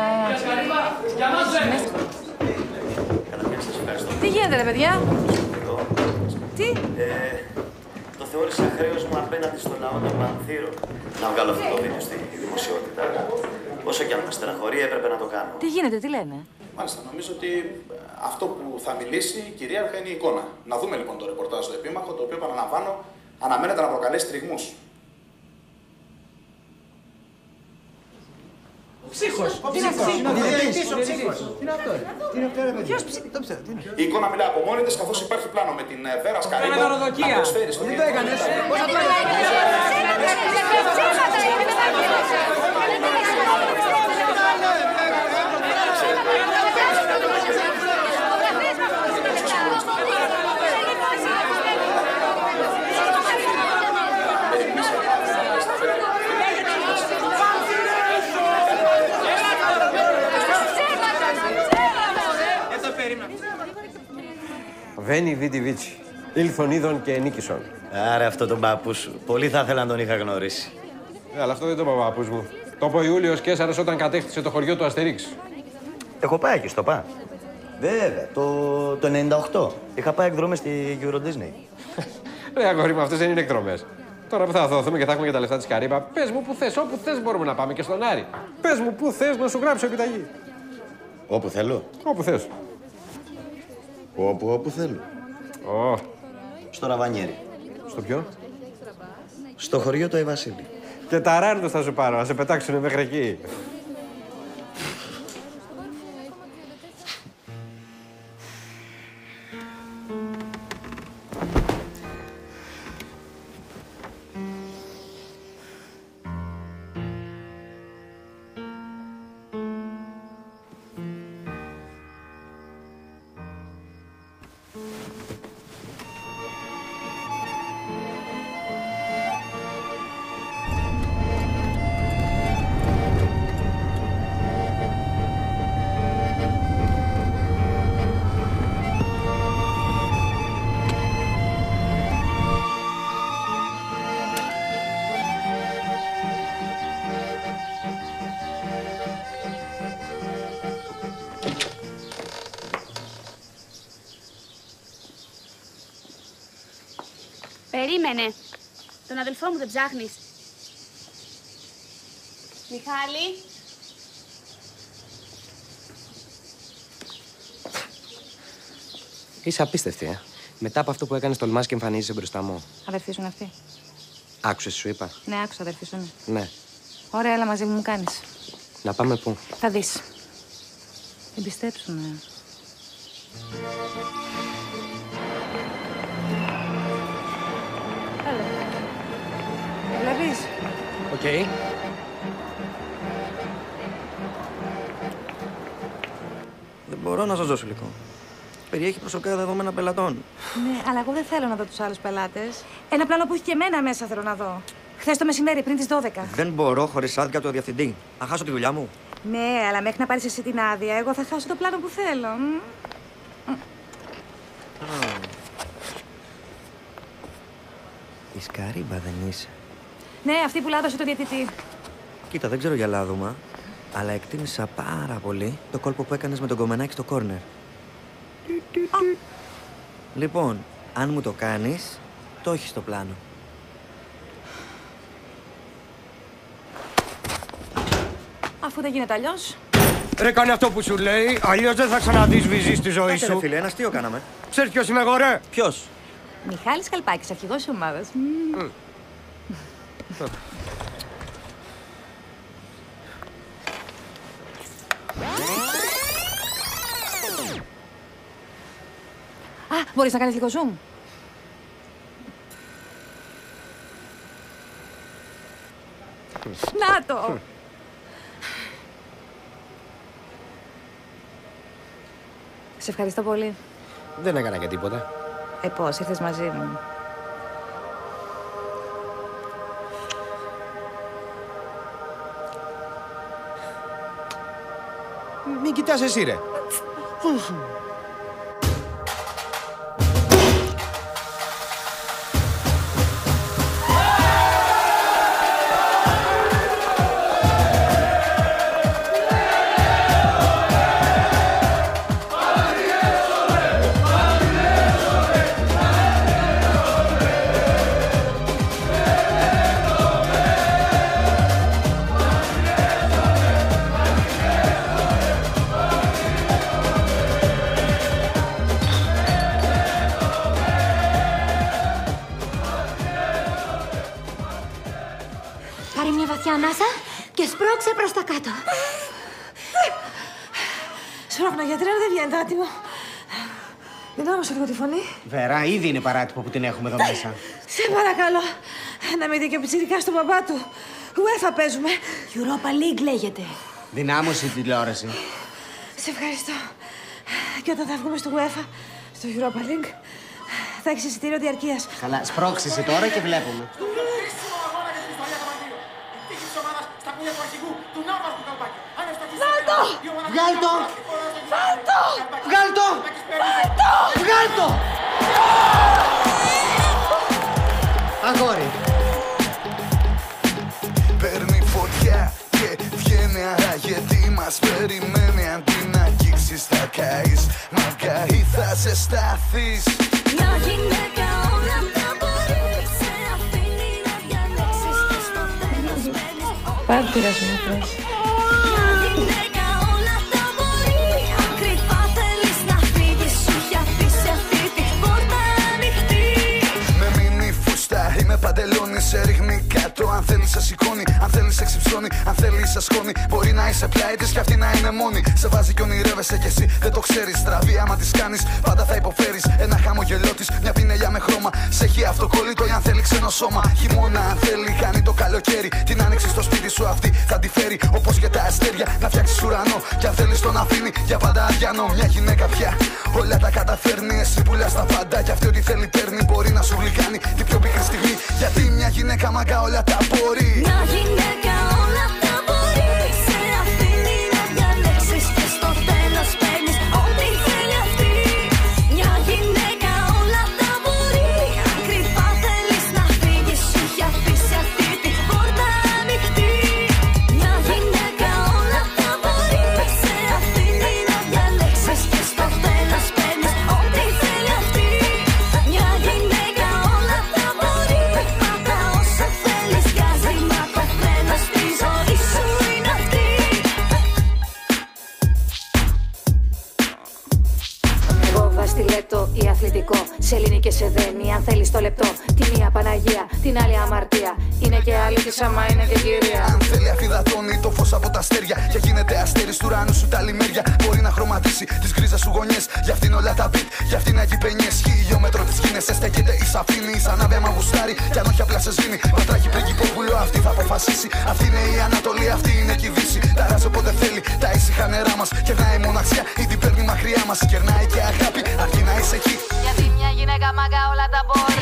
Τι γίνεται, ρε παιδιά? Τι? Το θεώρησα χρέος μου απέναντι στο λαό των Πανθύρων να βγάλω αυτό το βίντεο στη δημοσιότητα. Όσο και αν με στεναχωρεί, έπρεπε να το κάνω. Τι γίνεται, τι λένε? Μάλιστα, νομίζω ότι αυτό που θα μιλήσει κυρίαρχα είναι η εικόνα. Να δούμε λοιπόν το ρεπορτάζ στο Επίμαχο, το οποίο παραλαμβάνω αναμένεται να προκαλέσει τριγμούς. Ψύχος. Τι είναι αυτό? Τι είναι αυτό, ρε παιδί? Ποιος ψύχος? Η εικόνα μιλάει από μόνη της, καθώς υπάρχει πλάνο με την Βέρα Σκαρίμπα να προσφέρει στο Δεν το έκανες. Πώς θα το Βένι Βίτιβίτσι. Ήλθον είδων και νίκησον. Άρα αυτό τον παππού σου. Πολύ θα ήθελα να τον είχα γνωρίσει. Αλλά αυτό δεν το είπε ο παππούς μου. Το είπε ο Ιούλιος Καίσαρας όταν κατέκτησε το χωριό του Αστερίξ. Έχω πάει εκεί στο ΠΑ. Βέβαια, το 98. Είχα πάει εκδρομές στη Euro Disney. Ρε αγόρι μου, αυτές δεν είναι εκδρομές. Τώρα που θα δοθούμε και θα έχουμε και τα λεφτά της Καρύμπα, πες μου που θες, όπου θες μπορούμε να πάμε και στον Άρη. Πες μου που θες να σου γράψω επιταγή. Όπου θέλω. Όπου θες. Όπου θέλω. Στο Ραβανιέρι. Στο ποιο? Στο χωριό του Αϊβασίλη. Και τα ράντος θα σου πάρω, να σε πετάξουνε μέχρι εκεί. Περίμενε. Τον αδελφό μου δεν ψάχνεις. Μιχάλη. Είσαι απίστευτη, Μετά από αυτό που έκανες, τολμάς και εμφανίζεσαι μπροστά μου. Αδερφή σου είναι αυτή. Άκουσες, σου είπα. Ναι, άκουσα, αδερφή σου είναι. Ναι. Ωραία, έλα μαζί μου κάνεις. Να πάμε πού? Θα δεις. Εμπιστέψου με. Έλα. Βλέπεις. Οκ. Δεν μπορώ να σας δώσω υλικό. Περιέχει προσωπικά δεδομένα πελατών. Ναι, αλλά εγώ δεν θέλω να δω τους άλλους πελάτες. Ένα πλάνο που έχει και εμένα μέσα θέλω να δω. Χθες το μεσημέρι, πριν τις 12. Δεν μπορώ χωρίς άδεια από το διευθυντή. Θα χάσω τη δουλειά μου. Ναι, αλλά μέχρι να πάρεις εσύ την άδεια, εγώ θα χάσω το πλάνο που θέλω. Η Σκαρίμπα δεν είσαι. Ναι, αυτή που λάδωσε το διαιτητή. Κοίτα, δεν ξέρω για λάδωμα, αλλά εκτίμησα πάρα πολύ το κόλπο που έκανες με τον κομμενάκι στο κόρνερ. Λοιπόν, αν μου το κάνεις, το έχεις στο πλάνο. Αφού δεν γίνεται αλλιώς. Ρε, κάνε αυτό που σου λέει, αλλιώς δεν θα ξαναδείς βυζί στη ζωή Κάτσε, σου. ρε φίλε, ένα αστείο κάναμε. Ξέρεις ποιος είμαι εγώ, ρε? Ποιος? Μιχάλης Καλπάκης, αρχηγός της ομάδας. Α, μπορείς να κάνεις λίγο zoom. Να το! Σε ευχαριστώ πολύ. Δεν έκανα και τίποτα. Πώς, ήρθες μαζί μου. Μην κοιτάς εσύ, ρε. Πάρε μια βαθιά ανάσα και σπρώξε προς τα κάτω. Σπρώχνα, γιατρέ, δεν βγαίνει το άτιμο. Δυνάμωσε λίγο τη φωνή. Βέρα, ήδη είναι παράτυπο που την έχουμε εδώ μέσα. Σε παρακαλώ, να μην δει και ο πιτσιρικάς στον παπά του. UEFA παίζουμε. Europa League λέγεται. Δυνάμωσε η τηλεόραση. Σε ευχαριστώ. Και όταν θα βγούμε στο UEFA, στο Europa League, θα έχεις εισιτήριο διαρκείας. Καλά, σπρώξεσαι τώρα και βλέπουμε. Βάλτο! Βγάλτο! Βάλτο! Βγάλτο! Βάλτο! Αγόρι. Παίρνει φωτιά και βγαίνει αρα γιατί μας περιμένει. Αντί να αγγίξεις θα καείς, μα καεί θα ζεσταθείς. Μια γυναίκα όλα τα μπορεί, σε αφήνει να διαλέξεις και στο τέλος παίρνεις ό,τι Πάρ' πειρασμό, πες. Μια γυναίκα όλα τα μπορεί, αν κρυφά θέλεις να φύγεις, σου έχει αφήσει αυτή τη πόρτα ανοιχτή. Με μίνι φούστα ή με παντελόνι σε ρίχνει κάτω. Αν θέλεις σε σηκώνει, αν θέλεις σε ξυψώνει, αν θέλεις σε σκόνη. Μπορεί να είσαι πλάι της κι αυτή να είναι μόνη. Σε βάζει κι ονειρεύεσαι κι εσύ δεν το ξέρεις. Στραβή άμα της κάνεις, πάντα θα υποφέρεις. Ένα χαμογελό της, μια πινελιά με χρώμα. Σε έχει αυτοκόλλητο ή αν θέλει ξένο σώμα. Χειμώνα αν θέλει, κάνει το καλοκαίρι. Την άνοιξη στο σπίτι σου αυτή θα τη φέρει. Όπως και τα αστέρια να φτιάξεις ουρανό. Κι αν θέλεις τον αφήνει για πάντα αδιανό. Μια γυναίκα πια όλα τα καταφέρνει. Εσύ πουλάς τα πάντα κι αυτή ό,τι θέλει παίρνει. Μπορεί να σου γλυκάνει την πιο πικρή στιγμή. Γιατί μια γυναίκα μαγκά όλα τα μπορεί. Μια γυναίκα όλα τα μπορεί, σε αφήνει να διαλέξεις και στο τέλος παίρνεις ό,τι θέλει αυτή. Μια γυναίκα όλα τα μπορεί, αν κρυφά θέλεις να φύγεις, σου έχει αφήσει αυτή τη πόρτα ανοιχτή. Μια γυναίκα όλα τα μπορεί, σε αφήνει να διαλέξεις και στο τέλος παίρνεις ό,τι θέλει αυτή. Μια γυναίκα όλα τα μπορεί, πάντα όσα θέλεις βγάζει, μα το φρένο στη ζωή σου είναι αυτή. Εγώ βαστιλέτο ή αθλητικό, σε λύνει και σε δένει αν θέλεις το λεπτό. Τη μία Παναγία, την άλλη αμαρτία. Είναι και άλλη της άμα είναι και κυρία. Αν θέλει αφιδατώνει το φως από τα αστέρια και γίνεται αστέρι του ουρανού σου τα λιμέρια. Μπορεί να χρωματίσει τις γκρίζες σου γωνιές. Γι' αυτήν όλα τα beat, γι' αυτήν να γυπενιές. Χιλιόμετρο της γίνεσαι, στέκεται η σαφήνη. Σαν άβε άμα γουστάρει, κι αν όχι απλά σε σβήνει. Πατράχει πριγκυπόπουλο, αυτή θα αποφασίσει. Αυτή είναι η Ανατολή, αυτή είναι και η Δύση. Ταράζει όποτε θέλει, τα ήσυχα νερά μας. Κερνάει μοναξιά ή την παίρνει μακριά μας. Κερνάει και αγάπη, αρκεί να είσαι εκεί. Γιατί μια γυναίκα μάγκα όλα τα μπορεί.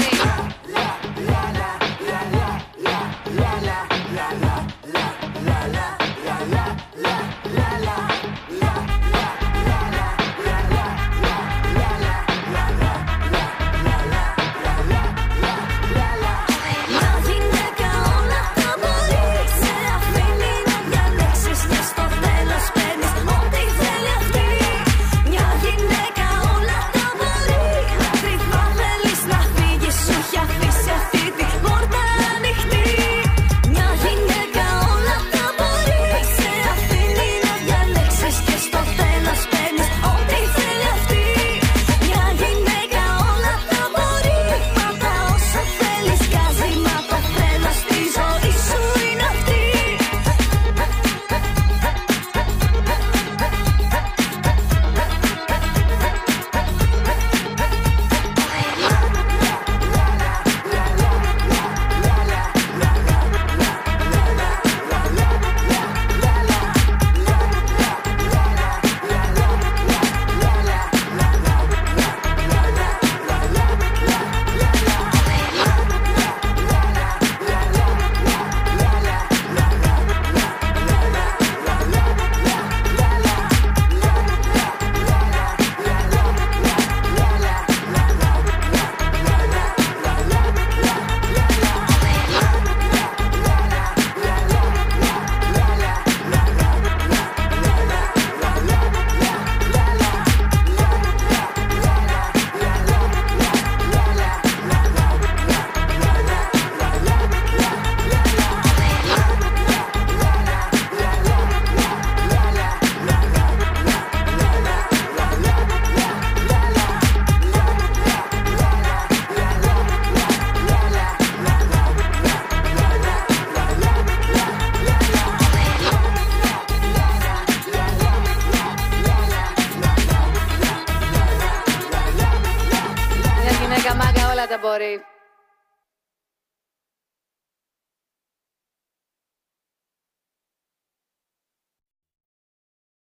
Μια γυναίκα όλα τα μπορεί, σε αφήνει να διαλέξεις και στο τέλος παίρνεις ό,τι θέλει αυτή. Μια γυναίκα όλα τα μπορεί, αν όλα τα μπορεί.